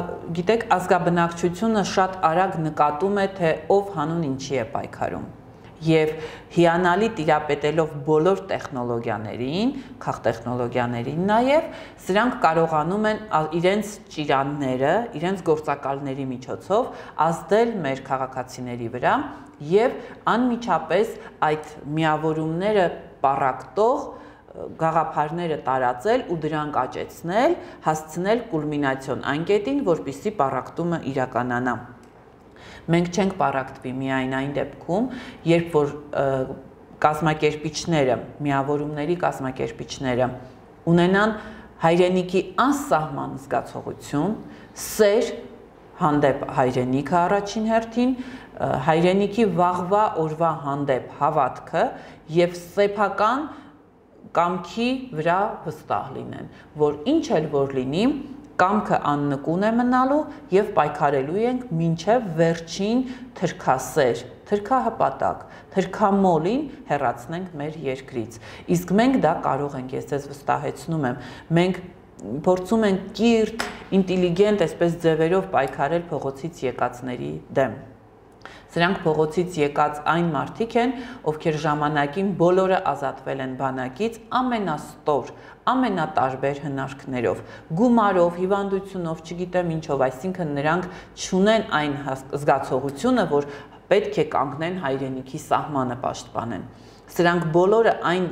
գիտեք, ազգաբնակչությունը շատ արագ նկատում է, թե ով հանուն ինչի է պայքարում։ Եվ հիանալի տիրապետելով բոլոր տեխնոլոգիաներին, քաղտեխնոլոգիաներին նաև, սրանք կարողանում են իրենց ճիրանները, իրենց գործակալների միջոցով ազդել մեր քաղաքացիների վրա եւ անմիջապես այդ միավորումները պառակտող գաղափարները տարածել ու դրանք աճեցնել, հասցնել կուլմինացիոն այն կետին, որպեսզի պառակտումը իրականանա։ Մենք չենք պառակտվի միայն այն դեպքում, երբ որ կազմակերպիչները, միավորումների կազմակերպիչները ունենան հայրենիքի անսահման զգացողություն, սեր հանդեպ հայրենիքը առաջին հերթին, հայրենիքի վաղվա օրվա հանդեպ հավատքը եւ սեփական կամքի վրա վստահ լինեն, որ ինչ էլ որ լինի, կամքը աննկուն է մնալու եւ պայքարելու ենք մինչեւ վերջին թրքասեր, թրքահպատակ, թրքամոլին հեռացնենք մեր երկրից։ Իսկ մենք դա կարող ենք, ես ձեզ վստահեցնում եմ, մենք փորձում ենք կիրթ, ինտելիգենտ, այսպես ձևերով պայքարել փողոցից եկածների դեմ։ Սրանք փողոցից եկած այն մարդիկ են, ովքեր ժամանակին բոլորը ազատվել են բանակից ամենաստոր, ամենատարբեր հնարքներով, գումարով, հիվանդությունով, չգիտեմ ինչով, այսինքն նրանք չունեն այն զգացողությունը, որ պետք է կանգնեն հայրենիքի սահմանը պաշտպանեն։ Սրանք բոլորը այն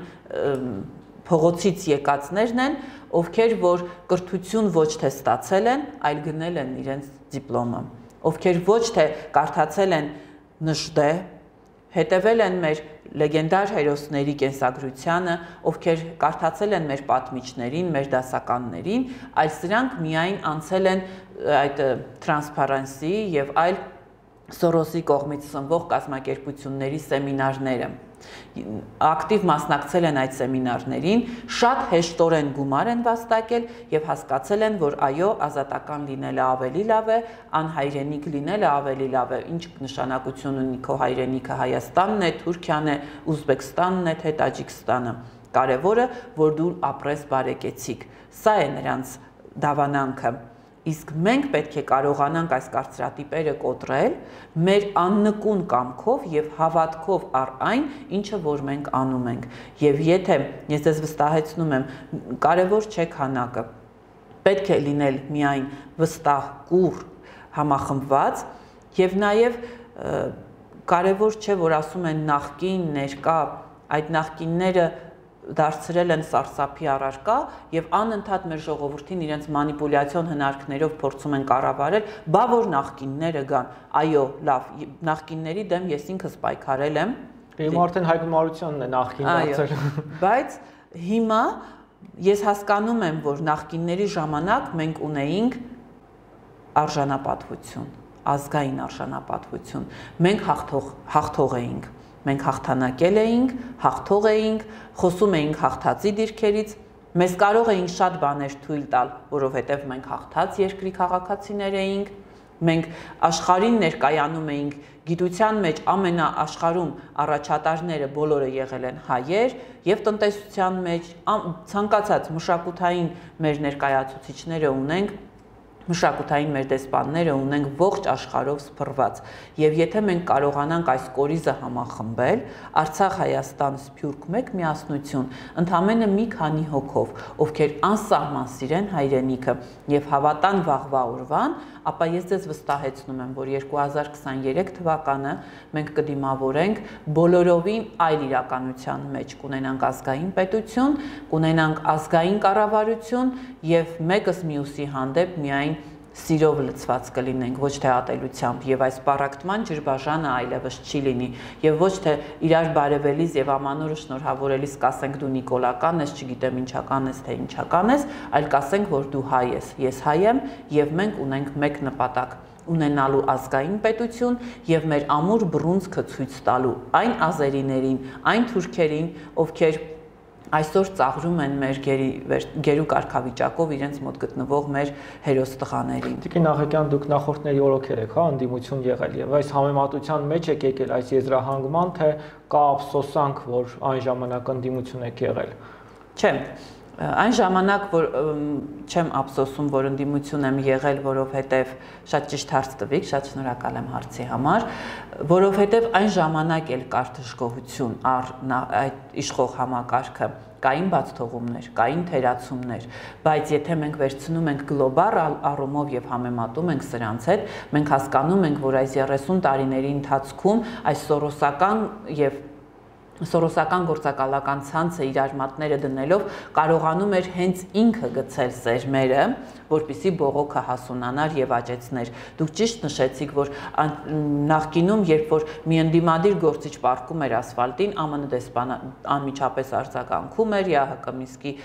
փողոցից եկածներն են, ովքեր որ կրթություն ոչ թե ստացել են, այլ գնել են իրենց դիպլոմը, ովքեր ոչ թե կարդացել են նժդե, հետևել են մեր լեգենդար հերոսների կենսագրությանը, ովքեր կարդացել են մեր պատմիչներին, մեր դասականներին, այլ սրանք միայն անցել են այդ տրանսպարենսի եւ այլ Սորոսի կողմից սնվող կազմակերպությունների սեմինարները։ Ակտիվ մասնակցել են այդ սեմինարներին, շատ հեշտորեն գումար են վաստակել եւ հասկացել են, որ այո, ազատական լինելը ավելի լավ է, անհայրենիք լինելը ավելի լավ է, ինչ նշանակություն ունի քո հայրենիքը Հայաստանն է, Թուրքիան է, Ուզբեկստանն է, թե Տաջիկստանը։ Կարևորը, որ դու ապրես բարեկեցիկ։ Սա է նրանց դավանանքը։ Իսկ մենք պետք է կարողանանք այս կարծրատիպերը կոտրել մեր աննկուն կամքով եւ հավատքով առ այն, ինչը որ մենք անում ենք։ Եվ եթե ես ձեզ վստահեցնում եմ, կարևոր չէ քանակը։ Պետք է լինել միայն վստահ, կուռ, համախմբված եւ նաեւ կարևոր չէ, որ ասում են նախկին, ներկա, այդ նախկինները դարձրել են սարսափի առարկա եւ անընդհատ մեր ժողովրդին իրենց մանիպուլյացիոն հնարքներով փորձում են կառավարել, բա որ նախկինները գան։ Այո, լավ, նախկինների դեմ ես ինքս պայքարել եմ։ Հիմա արդեն հայտնարարությունն է նախկին դարձել։ Բայց հիմա ես հասկանում եմ, որ նախկինների ժամանակ մենք ունեինք արժանապատվություն, ազգային արժանապատվություն։ Մենք հաղթող հաղթող էինք։ Մենք հաղթանակել էինք, հաղթող էինք, խոսում էինք հաղթածի դիրքերից, մեզ կարող էինք շատ բաներ թույլ տալ, որովհետև մենք հաղթած երկրի քաղաքացիներ էինք, մենք աշխարհին ներկայանում էինք, գիտության մեջ ամենաաշխարհում առաջատարները բոլորը եղել են հայեր, եւ տնտեսության մեջ ցանկացած մշակութային մեր ներկայացուցիչները ունենք, մշակութային մեր դեսպանները ունենք ողջ աշխարհով սփռված եւ եթե մենք կարողանանք այս կորիզը համախմբել, Արցախ, Հայաստան, Սփյուռք մեկ միասնություն, ընդամենը մի քանի հոգով, ովքեր անսահման սիրեն հայրենիքը եւ հավատան վաղվա օրվան, ապա ես ձեզ վստահեցնում եմ, որ երկու հազար քսաներեք թվականը մենք կդիմավորենք բոլորովին այլ իրականության մեջ, կունենանք ազգային պետություն, կունենանք ազգային կառավարություն եւ մեկս մյուսի հանդեպ միայն սիրով լցված կլինենք, ոչ թե ատելությամբ եւ այս պառակտման ջրբաժանը այլևս չի լինի եւ ոչ թե իրար բարևելիս եւ ամանորը շնորհավորելիս կասենք դու նիկոլական ես, չգիտեմ ինչական ես, թե ինչական ես, այլ կասենք որ դու հայ ես, ես հայ եմ եւ մենք ունենք մեկ նպատակ ունենալու ազգային պետություն եւ մեր ամուր բռունցքը ցույց տալու այն ազերիներին, այն թուրքերին, ովքեր այսօր ծաղրում են մեր գերու կարգավիճակով իրենց մոտ գտնվող մեր հերոս տղաներին։ Տիկին Աղեկյան, դուք նախորդների օրոքեր եք, հա, ընդդիմություն եղել եւ այս համեմատության մեջ եք եկել այս եզրահանգման, թե կա ափսոսանք, որ այն ժամանակ ընդդիմություն եք եղել։ Չէ, Այն ժամանակ, որ չեմ ափսոսում, որ ընդդիմություն եմ եղել, որովհետև շատ ճիշտ հարց տվիք, շատ շնորհակալ եմ հարցի համար, որովհետև այն ժամանակ էլ կար դժգոհություն առ այդ իշխող համակարգը, կային բացթողումներ, կային թերացումներ, բայց եթե մենք վերցնում ենք գլոբալ առումով եւ համեմատում ենք սրանց հետ, մենք հասկանում ենք, որ այս երեսուն տարիների ընթացքում այս սորոսական եւ Սորոսական գործակալական ցանցը իր արմատները դնելով կարողանում էր հենց ինքը գցել սերմերը, որպիսի բողոքը հասունանար եւ աճեցներ։ Դուք ճիշտ նշեցիք, որ նախկինում, երբ որ մի ընդդիմադիր գործիչ պառկում էր ասֆալտին, ԱՄՆ դեսպանը անմիջապես արձագանքում էր, ԵԱՀԿ Մինսկի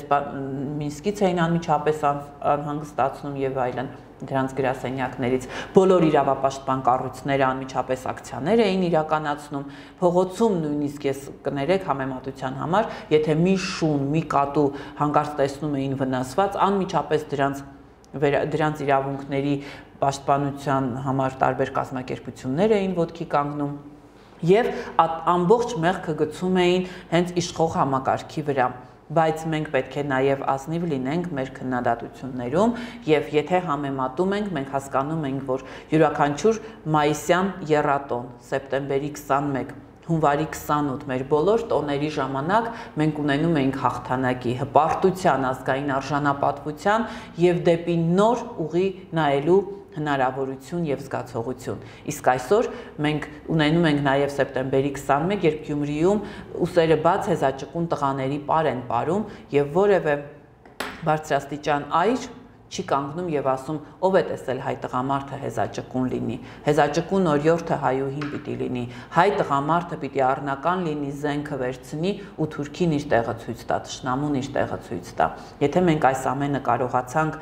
Մինսկից էին անմիջապես անհանգստացնում եւ այլն դրանց գրասենյակներից բոլոր իրավապաշտպան կառույցները անմիջապես ակցիաներ էին իրականացնում, փողոցում նույնիսկ ես կներեք համեմատության համար, եթե մի շուն, մի կատու հանկարծ տեսնում էին վնասված, անմիջապես դրանց դրանց իրավունքների պաշտպանության համար տարբեր կազմակերպություններ էին ոտքի կանգնում եւ ամբողջ մեղքը գցում էին հենց իշխող համակարգի վրա։ Բայց մենք պետք է նաև ազնիվ լինենք մեր քննադատություններում եւ եթե համեմատում ենք, մենք հասկանում ենք, որ յուրաքանչյուր մայիսյան եռատոն, սեպտեմբերի քսանմեկ, հունվարի քսանութ մեր բոլոր տոների ժամանակ մենք ունենում էինք հաղթանակի, հպարտության, ազգային արժանապատվության եւ դեպի նոր ուղի նայելու հնարավորություն եւ զգացողություն։ Իսկ այսօր մենք ունենում ենք նաեւ սեպտեմբերի քսանմեկ, երբ Գյումրիում ուսերը բաց հեզաճկուն տղաների պար են ապարում եւ որևէ բարձրաստիճան այր չի կանգնում եւ ասում ով է տեսել հայ տղամարդը հեզաճկուն լինի, հեզաճկուն օրիորդը հայուհին պիտի լինի, հայ տղամարդը պիտի առնական լինի, զենքը վերցնի ու թուրքին իր տեղը ցույց տա, թշնամուն իր տեղը ցույց տա։ Եթե մենք այս ամենը կարողացանք,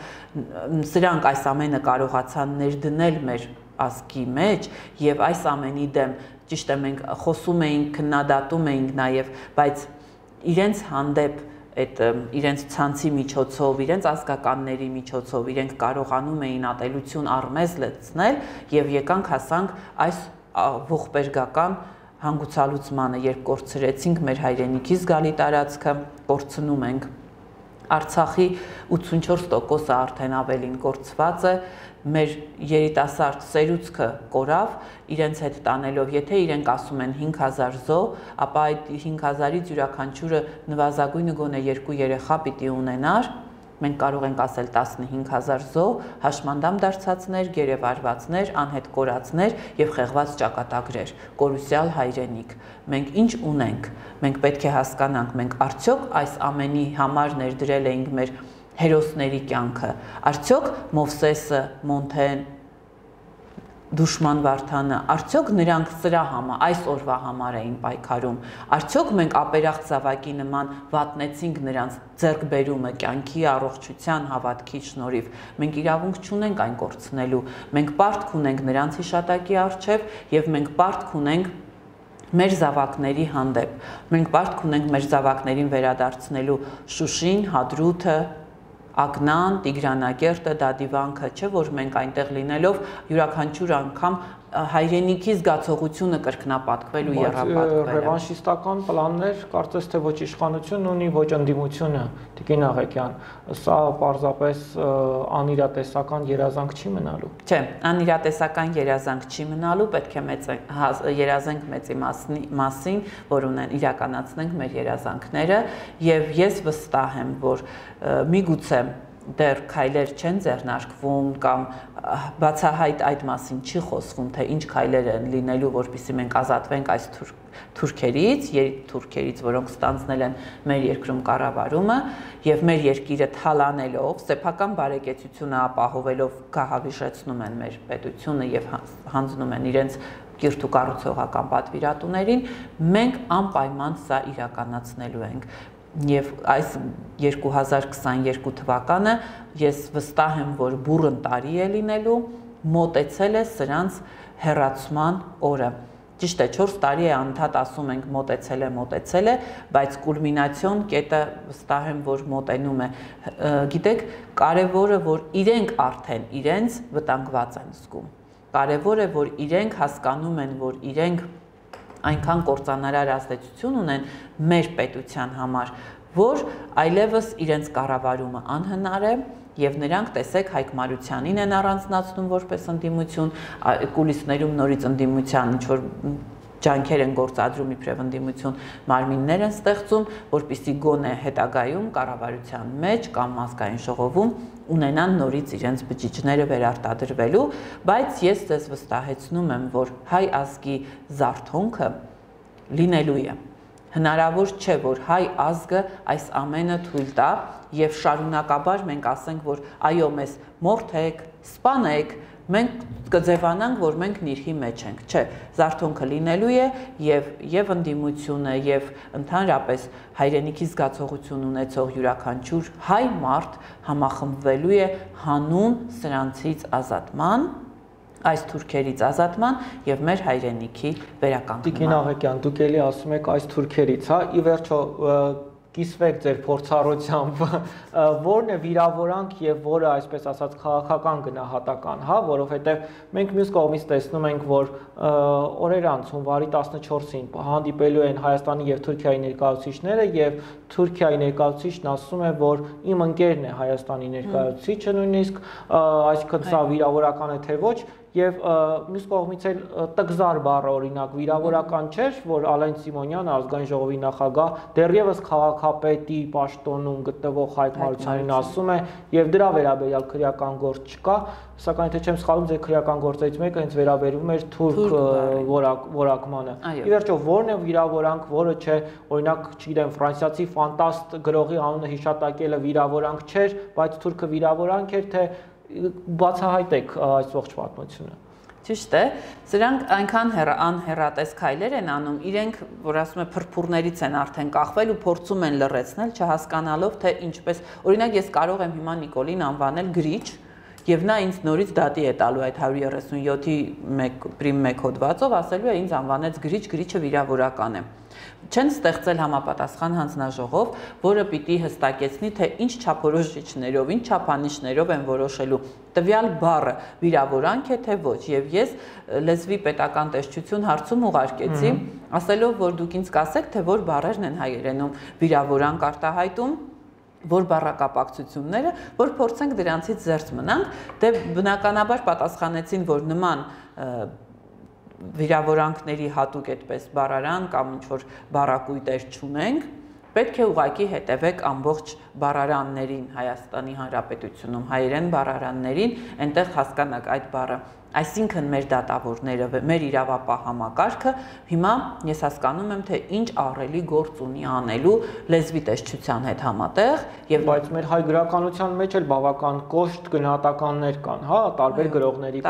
սրանք այս ամենը կարողացան ներդնել մեր ազգի մեջ եւ այս ամենի դեմ ճիշտ է մենք խոսում էինք, քննադատում էինք նաեւ, բայց իրենց հանդեպ այդ իրենց ցանցի միջոցով, իրենց ազգականների միջոցով իրենք կարողանում էին ատելություն առմեզ լցնել եւ եկանք հասանք այս ողբերգական հանգուցալուծմանը, երբ կորցրեցինք մեր հայրենիքի զգալի տարածքը, կորցնում ենք Արցախի ութսունչորս տոկոսը արդեն ավելին կորցված է, մեր երիտասարդ սերուցքը կորավ, իրենց հետ տանելով, եթե իրենք ասում են հինգ հազար զո, ապա այդ հինգ հազարից յուրաքանչյուրը նվազագույնը գոնե երկու երեխա պիտի ունենար, մենք կարող ենք ասել տասնհինգ հազար զո, հաշմանդամ դարձածներ, գերեվարվածներ, անհետ կորածներ եւ խեղված ճակատագրեր, կորուսյալ հայրենիք։ Մենք ինչ ունենք, մենք պետք է հասկանանք, մենք արդյոք այս ամենի համար ներդրել էինք մեր հերոսների կյանքը, արդյոք Մովսեսը, Մոնթեն, Դուշման Վարդանը, արդյոք նրանք սրա համար, այս օրվա համար էին պայքարում, արդյոք մենք ապերախտ զավակի նման վատնեցինք նրանց ձեռքբերումը կյանքի, առողջության, հավատքի շնորհիվ, մենք իրավունք չունենք այն կորցնելու, մենք պարտք ունենք նրանց հիշատակի առջև եւ մենք պարտք ունենք մեր զավակների հանդեպ, մենք պարտք ունենք մեր զավակներին վերադարձնելու Շուշին, Հադրութը, Ակնան, Տիգրանակերտը, Դադիվանքը, չէ՞ որ մենք այնտեղ լինելով յուրաքանչյուր անգամ հայրենիքի զգացողությունը կրկնապատկվելու եռապատկվելը։ Ռևանշիստական պլաններ կարծես թե ոչ իշխանությունն ունի, ոչ ընդդիմությունը, Տիկին Աղեկյան, սա պարզապես անիրատեսական երազանք չի մնալու։ Չէ, անիրատեսական երազանք չի մնալու, պետք է մեծ երազենք մեծի մասին, որ ունեն իրականացնենք մեր երազանքները, եւ ես վստահ եմ, որ միգուցե դեռ քայլեր չեն ձեռնարկվում կամ բացահայտ այդ մասին չի խոսվում, թե ինչ քայլեր են լինելու, որպեսզի մենք ազատվենք այս թուրքերից, երիտթուրքերից, որոնք ստանձնել են մեր երկրում կառավարումը եւ մեր երկիրը թալանելով, սեփական բարեկեցությունը ապահովելով գահավիժեցնում են մեր պետությունը եւ հանձնում են իրենց կիրթ ու կառուցողական պատվիրատուներին, մենք անպայման սա իրականացնելու ենք։ Եվ այս երկու հազար քսաներկու թվականը ես վստահ եմ, որ բուռն տարի է լինելու, մոտեցել է սրանց հեռացման օրը։ Ճիշտ է, չորս տարի է անդադ ասում ենք մոտեցել է, մոտեցել է, բայց կուլմինացիոն կետը վստահ եմ, որ մոտենում է։ Գիտեք, կարևորը, որ իրենք արդեն իրենց վտանգված են զգում։ Կարևոր է, որ իրենք հասկանում են, որ իրենք այնքան կործանարար ազդեցություն ունեն մեր պետության համար, որ այլևս իրենց կառավարումը անհնար է եւ նրանք տեսեք Հայկ Մարությանին են առանձնացնում որպես ընդդիմություն, կուլիսներում նորից ընդդիմության ինչ որ ջանքեր են գործադրում իբրև ընդդիմություն մարմիններ են ստեղծում, որպեսզի գոնե հետագայում կառավարության մեջ կամ ազգային ժողովում ունենան նորից իրենց բջիջները վերարտադրվելու, բայց ես ձեզ վստահեցնում եմ, որ հայ ազգի զարթոնքը լինելու է։ Հնարավոր չէ, որ հայ ազգը այս ամենը թույլ տա եւ շարունակաբար մենք ասենք, որ այո, մեզ մորթեք, սպանեք, մենք կձևանանք, որ մենք նիրհի մեջ ենք, չէ, զարթոնքը լինելու է եւ եւ ընդդիմությունը եւ ընդհանրապես հայրենիքի զգացողություն ունեցող յուրաքանչյուր հայ մարդ համախմբվելու է հանուն սրանցից ազատման, այս թուրքերից ազատման եւ մեր հայրենիքի վերականգնման։ Տիկին Աղեկյան, դուք էլի ասում եք այս թուրքերից, հա, ի վերջո կիսվեք ձեր փորձառությամբ, որն է վիրավորանք եւ որը, այսպես ասած, քաղաքական գնահատական, հա, որովհետեւ մենք մյուս կողմից տեսնում ենք, որ օրեր անց հունվարի տասնչորսին հանդիպելու են Հայաստանի եւ Թուրքիայի ներկայացուցիչները եւ Թուրքիայի ներկայացուցիչն ասում է, որ իմ ընկերն է Հայաստանի ներկայացուցիչը նույնիսկ, այսինքն սա վիրավորական է թե ոչ, եւ մյուս կողմից էլ տգզար բառը օրինակ վիրավորական չէր, որ Ալեն Սիմոնյանը ազգային ժողովի նախագահ դեռևս քաղաքապետի պաշտոնում գտնվող Հայկ Մարությանին ասում է եւ դրա վերաբերյալ քրեական գործ չկա, սակայն եթե չեմ սխալվում, ձեր քրեական գործերից մեկը հենց վերաբերում էր թուրք որակմանը։ Ի վերջո որն է վիրավորանք, որը չէ, օրինակ, չգիտեմ, ֆրանսիացի ֆանտաստ գրողի անունը հիշատակելը վիրավորանք չէր, բայց թուրքը վիրավորանք էր, թե բացահայտեք այս ողջ պատմությունը։ Ճիշտ է, սրանք այնքան անհեռատես քայլեր են անում, իրենք, որ ասում է փրփուրներից են արդեն կախվել ու փորձում են լռեցնել, չհասկանալով, թե ինչպես, օրինակ ես կարող եմ հիմա Նիկոլին անվանել գրիչ, եւ նա ինձ նորից դատի է տալու այդ հարյուր երեսունյոթի պրիմ մեկ հոդվածով, ասելու է ինձ անվանեց գրիչ, գրիչը վիրավորական է։ Չեն ստեղծել համապատասխան հանձնաժողով, որը պիտի հստակեցնի, թե ինչ չափորոշիչներով, ինչ չափանիշներով են որոշելու տվյալ բառը վիրավորանք է թե ոչ, եւ ես լեզվի պետական տեսչություն հարցում ուղարկեցի, ասելով, որ դուք ինձ կասեք, թե որ բառերն են հայերենում վիրավորանք արտահայտում, որ բառակապակցությունները, որ փորձենք դրանցից զերծ մնանք, դե բնականաբար պատասխանեցին, որ նման վիրավորանքների հատուկ այդպես բառարան կամ ինչ-որ բառակույտեր չունենք, պետք է ուղղակի հետևեք ամբողջ բառարաններին Հայաստանի Հանրապետությունում, հայերեն բառարաններին, այնտեղ հասկանաք այդ բառը, այսինքն մեր դատավորները, մեր իրավապահ համակարգը հիմա ես հասկանում եմ, թե ինչ ահռելի գործ ունի անելու լեզվի տեսչության հետ համատեղ եւ բայց մեր հայ գրականության մեջ էլ բավական կոշտ գնահատականներ կան, հա, տարբեր գրողների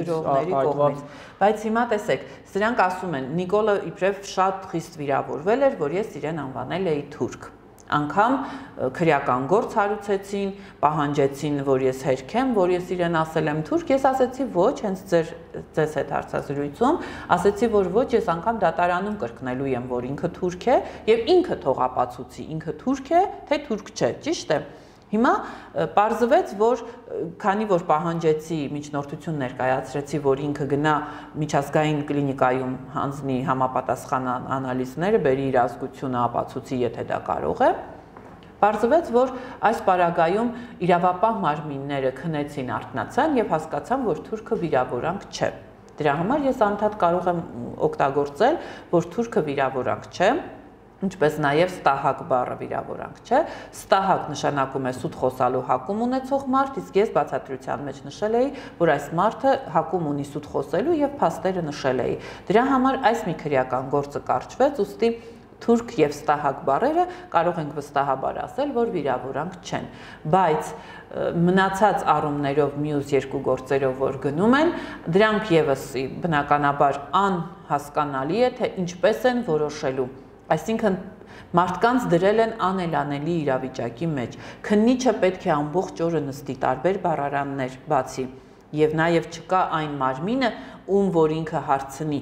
կողմից, բայց հիմա տեսեք, սրանք ասում են, Նիկոլը իբրև շատ խիստ վիրավորվել էր, որ ես իրեն անվանել էի թուրք։ Անգամ քրեական գործ հարուցեցին, պահանջեցին, որ ես հերքեմ, որ ես իրեն ասել եմ թուրք, ես ասեցի ոչ, հենց ձեր ձեզ հետ հարցազրույցում, ասեցի, որ ոչ, ես անգամ դատարանում կրկնելու եմ, որ ինքը թուրք է եւ ինքը թողապացուցի, ինքը թուրք է, թե թուրք չէ, ճիշտ է։ Հիմա պարզվեց, որ քանի որ պահանջեցի միջնորդություն ներկայացրեցի, որ ինքը գնա միջազգային կլինիկայում հանձնի համապատասխան անալիզները, բերի իր ազգությունը ապացուցի, եթե դա կարող է, պարզվեց, որ այս պարագայում իրավապահ մարմինները քնեցին, արթնացան եւ հասկացան, որ թուրքը վիրավորանք չէ։ Դրա համար ես անդադ կարող եմ օգտագործել, որ թուրքը վիրավորանք չէ, ինչպես նաև ստահակ բառը վիրավորանք չէ, ստահակ նշանակում է սուտ խոսալու հակում ունեցող մարդ, իսկ ես բացատրության մեջ նշել էի, որ այս մարդը հակում ունի սուտ խոսելու եւ փաստերը նշել էի։ Դրա համար այս մի քրեական գործը կարճվեց, ուստի թուրք եւ ստահակ բառերը կարող ենք վստահաբար ասել, որ վիրավորանք չեն, բայց մնացած առումներով մյուս երկու գործերով որ գնում են, դրանք եւս բնականաբար անհասկանալի է, թե ինչպես են որոշելու։ Այսինքն մարդկանց դրել են անելանելի իրավիճակի մեջ։ Քննիչը պետք է ամբողջ օրը նստի, տարբեր բառարաններ բացի, եւ նաեւ չկա այն մարմինը, ում որ ինքը հարցնի,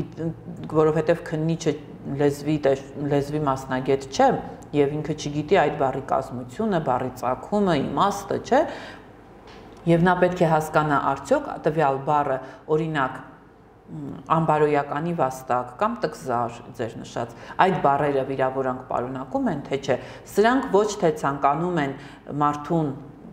որովհետեւ քննիչը լեզվի լեզվի մասնագետ չէ, եւ ինքը չգիտի այդ բառի կազմությունը, բառի ծագումը, իմաստը, չէ։ Եվ նա պետք է հասկանա արդյոք տվյալ բառը, օրինակ ամբարոյականի վաստակ կամ տկզար ձեր նշած այդ բառերը վիրավորանք պարունակում են թե չէ, սրանք ոչ թե ցանկանում են մարդուն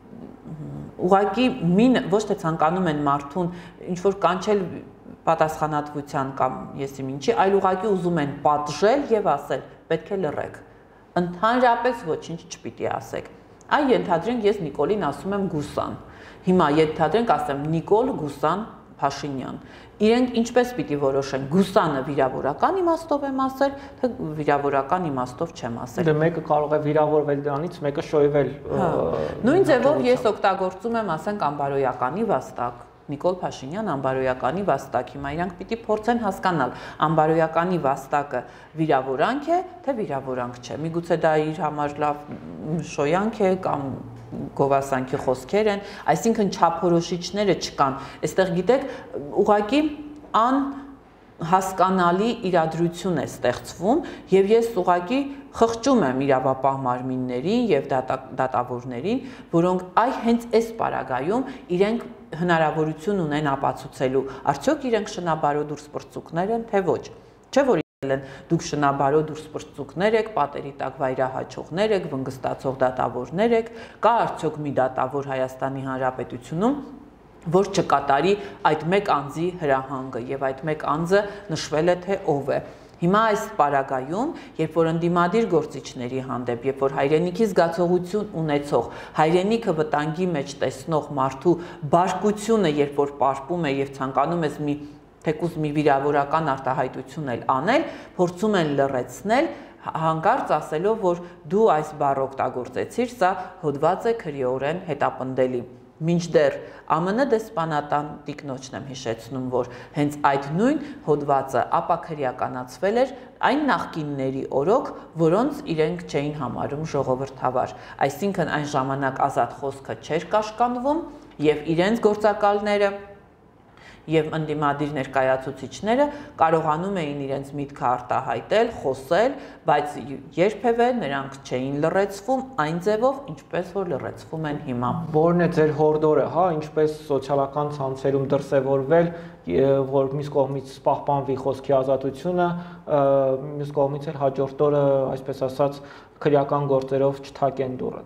ուղղակի ոչ թե ցանկանում են մարդուն ինչ որ կանչել պատասխանատվության կամ եսի ինչի, այլ ուղղակի ուզում են պատժել եւ ասել պետք է լռեք, ընդհանրապես ոչինչ չպիտի ասեք։ Այ ենթադրենք ես Նիկոլին ասում եմ Գուսան, հիմա ենթադրենք ասեմ Նիկոլ Գուսան Փաշինյան, իրենք ինչպես պիտի որոշեն, Գուսանը վիրավորական իմաստով եմ ասել, թե վիրավորական իմաստով չեմ ասել։ Դե մեկը կարող է վիրավորվել դրանից, մեկը շոյվել։ Նույն ձևով ես օգտագործում եմ, ասենք, ամբարոյականի վաստակ, Նիկոլ Փաշինյան ամբարոյականի վաստակ, հիմա իրանք պիտի փորձեն հասկանալ, ամբարոյականի վաստակը վիրավորանք է, թե վիրավորանք չէ։ Միգուցե դա իր համար լավ շոյանք է կամ գովասանքի խոսքեր են, այսինքն չափորոշիչները չկան։ Այստեղ գիտեք, ուղղակի ան հասկանալի իրադրություն է ստեղծվում եւ ես ուղղակի խղճում եմ իրավապահ մարմիններին եւ դատավորներին, որոնք այ հենց այս պարագայում իրենք հնարավորություն ունեն ապացուցելու, արդյոք իրենք շնաբարո դուրսպրծուկներ են, թե ոչ։ Չէ՞ որ են դուք շնաբարո դուրսպրծուկներ եք, պատերի տակ վայրահաչողներ եք, վնգստացող դատավորներ եք, կա արդյոք մի դատավոր Հայաստանի Հանրապետությունում, որ չկատարի այդ մեկ անձի հրահանգը եւ այդ մեկ անձը նշվել է թե ով է։ Հիմա այս պարագայում, երբ որ ընդդիմադիր գործիչների հանդեպ, երբ որ հայրենիքի զգացողություն ունեցող, հայրենիքը վտանգի մեջ տեսնող մարդու բարկությունը, երբ որ պարպում է եւ ցանկանում ես մի թեկուզ մի վիրավորական արտահայտություն էլ անել, փորձում են լռեցնել, հանկարծ ասելով, որ դու այս բառը օգտագործեցիր, սա հոդված է քրեորեն հետապնդելի։ Մինչդեռ ԱՄՆ դեսպանատան տիկնոջն եմ հիշեցնում, որ հենց այդ նույն հոդվածը ապաքրեականացվել էր այն նախկինների օրոք, որոնց իրենք չէին համարում ժողովրդավար։ Այսինքն այն ժամանակ ազատ խոսքը չէր կաշկանդվում եւ իրենց գործակալները եւ ընդդիմադիր ներկայացուցիչները կարողանում էին իրենց միտքը արտահայտել, խոսել, բայց երբևէ նրանք չէին լռեցվում այն ձևով, ինչպես որ լռեցվում են հիմա։ Որն է ձեր հորդորը, հա, ինչպես սոցիալական ցանցերում դրսևորվել, որ մյուս կողմից պահպանվի խոսքի ազատությունը, մյուս կողմից էլ հաջորդ օրը, այսպես ասած, քրեական գործերով չթակեն դուռը։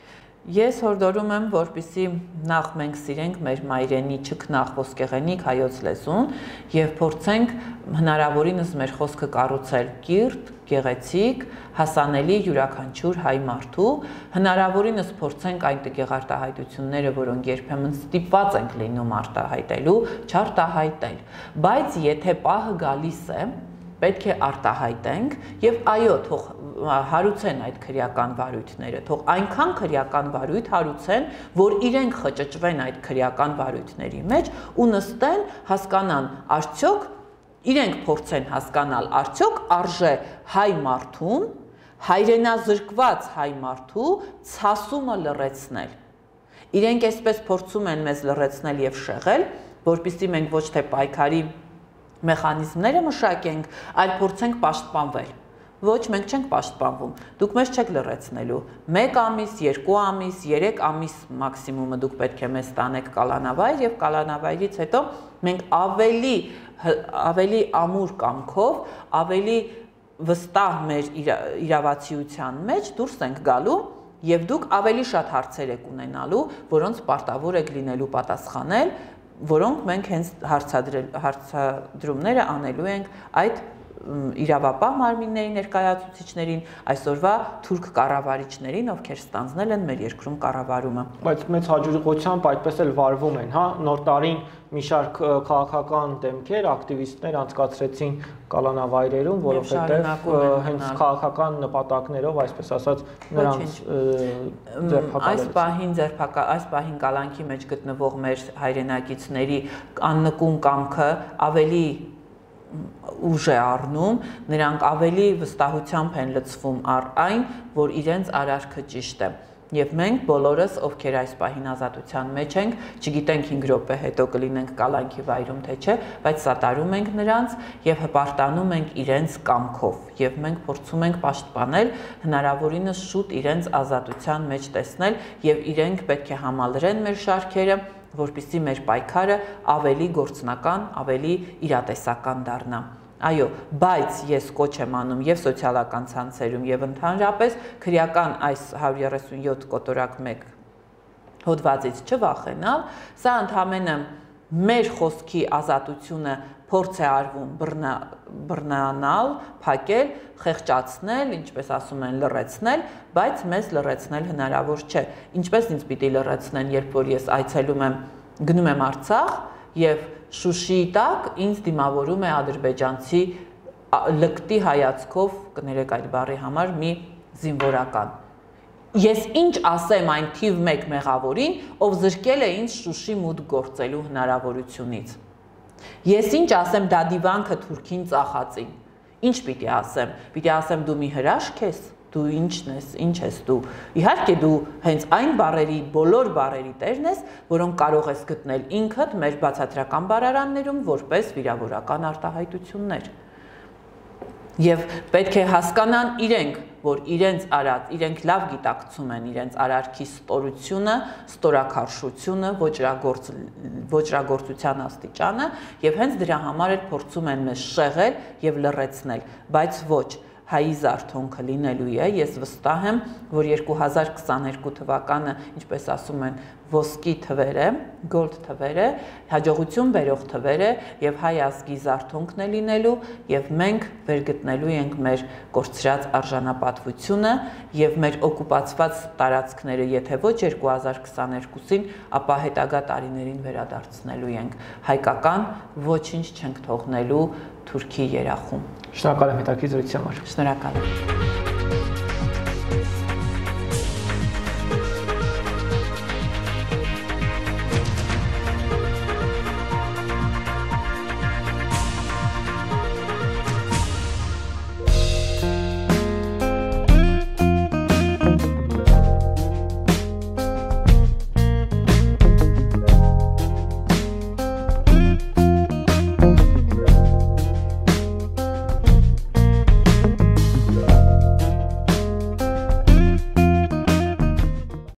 Ես հորդորում եմ, որպեսզի նախ մենք սիրենք մեր մայրենի չքնաղ ոսկեղենիկ հայոց լեզուն եւ փորձենք հնարավորինս մեր խոսքը կառուցել կիրթ, գեղեցիկ, հասանելի յուրաքանչյուր հայ մարդու, հնարավորինս փորձենք այն տգեղ արտահայտությունները, որոնք երբեմն ստիպված ենք լինում արտահայտելու, չարտահայտել, բայց եթե պահը գալիս է, պետք է արտահայտենք եւ այո, թող հարուցեն այդ քրեական վարույթները, թող այնքան քրեական վարույթ հարուցեն, որ իրենք խճճվեն այդ քրեական վարույթների մեջ ու նստեն, հասկանան, արդյոք իրենք փորձեն հասկանալ, արդյոք արժե հայ մարդուն, հայրենազրկված հայ մարդու ցասումը լռեցնել։ Իրենք այսպես փորձում են մեզ լռեցնել եւ շեղել, որpիսի մենք ոչ թե պայքարի մեխանիզմները մշակենք, այլ փորձենք պաշտպանվել։ Ոչ, մենք չենք պաշտպանվում, դուք մեզ չեք լռեցնելու, մեկ ամիս, երկու ամիս, երեք ամիս մաքսիմումը դուք պետք է մեզ տանեք կալանավայր եւ կալանավայրից հետո մենք ավելի, ավելի ամուր կամքով, ավելի վստահ մեր իրավացիության մեջ դուրս ենք գալու եւ դուք ավելի շատ հարցեր եք ունենալու, որոնց պարտավոր եք լինելու պատասխանել, որոնք մենք հենց հարցադրումները անելու ենք այդ իրավապահ մարմինների ներկայացուցիչներին, այսօրվա թուրք կառավարիչներին, ովքեր ստանձնել են մեր երկրում կառավարումը։ Բայց մեծ հաջողությամբ այդպես էլ վարվում են, հա, նոր տարին մի շարք քաղաքական դեմքեր, ակտիվիստներ անցկացրեցին կալանավայրերում, որովհետև հենց քաղաքական նպատակներով, այսպես ասած, նրանց ձերբակալեցին։ Այս պահին ձերբակա, այս պահին կալանքի մեջ գտնվող մեր հայրենակիցների աննկուն կամքը ավելի ուժ է առնում, նրանք ավելի վստահությամբ են լցվում առ այն, որ իրենց արարքը ճիշտ է։ Եվ մենք բոլորս, ովքեր այս պահին ազատության մեջ ենք, չգիտենք հինգ րոպե հետո կլինենք կալանքի վայրում թե չէ, բայց սատարում ենք նրանց եւ հպարտանում ենք իրենց կամքով եւ մենք փորձում ենք պաշտպանել, հնարավորինս շուտ իրենց ազատության մեջ տեսնել եւ իրենք պետք է համալրեն մեր շարքերը որպեսզի մեր պայքարը ավելի գործնական, ավելի իրատեսական դառնա։ Այո, բայց ես կոչ եմ անում եւ սոցիալական ցանցերում եւ ընդհանրապես քրեական այս հարյուր երեսունյոթ կոտորակ մեկ հոդվածից չվախենալ, սա ընդհանրապես մեր խոսքի ազատությունը փորձ է արվում բռնանալ, փակել, խեղճացնել, ինչպես ասում են, լռեցնել, բայց մեզ լռեցնել հնարավոր չէ։ Ինչպես ինձ պիտի լռեցնեն, երբ որ ես այցելում եմ, գնում եմ Արցախ եւ Շուշիի տակ ինձ դիմավորում է ադրբեջանցի լկտի հայացքով, կներեք այդ բառի համար, մի զինվորական։ Ես ինչ ասեմ այն թիվ մեկ մեղավորին, ով զրկել է ինձ Շուշի մուտք գործելու հնարավորությունից։ Ես ինչ ասեմ դադիվանքը թուրքին ծախածին։ Ինչ պիտի ասեմ։ Պիտի ասեմ դու մի հրաշք ես, դու ինչն ես, ինչ ես դու։ Իհարկե դու հենց այն բառերի, բոլոր բառերի տերն ես, որոնք կարող ես գտնել ինքդ մեր բացատրական բառարաններում որպես վիրավորական արտահայտություններ։ Եվ պետք է հասկանան իրենք, որ իրենց արած, իրենք լավ գիտակցում են իրենց արարքի ստորությունը, ստորաքարշությունը, ոճրագործ, ոճրագործության աստիճանը, եւ հենց դրա համար էլ փորձում են մեզ շեղել եւ լռեցնել, բայց ոչ, հայի զարթոնքը լինելու է, ես վստահ եմ, որ երկու հազար քսաներկու թվականը, ինչպես ասում են, ոսկի թվեր է, գոլդ թվեր է, հաջողություն բերող թվեր է եւ հայ ազգի զարթոնքն է լինելու եւ մենք վերգտնելու ենք մեր կորցրած արժանապատվությունը եւ մեր օկուպացված տարածքները, եթե ոչ երկու հազար քսաներկուսին, ապա հետագա տարիներին վերադարձնելու ենք։ Հայկական ոչինչ չենք թողնելու Թուրքի երախում։ Շնորհակալ եմ հետաքրքիր զրույցի համար։ Շնորհակալ եմ։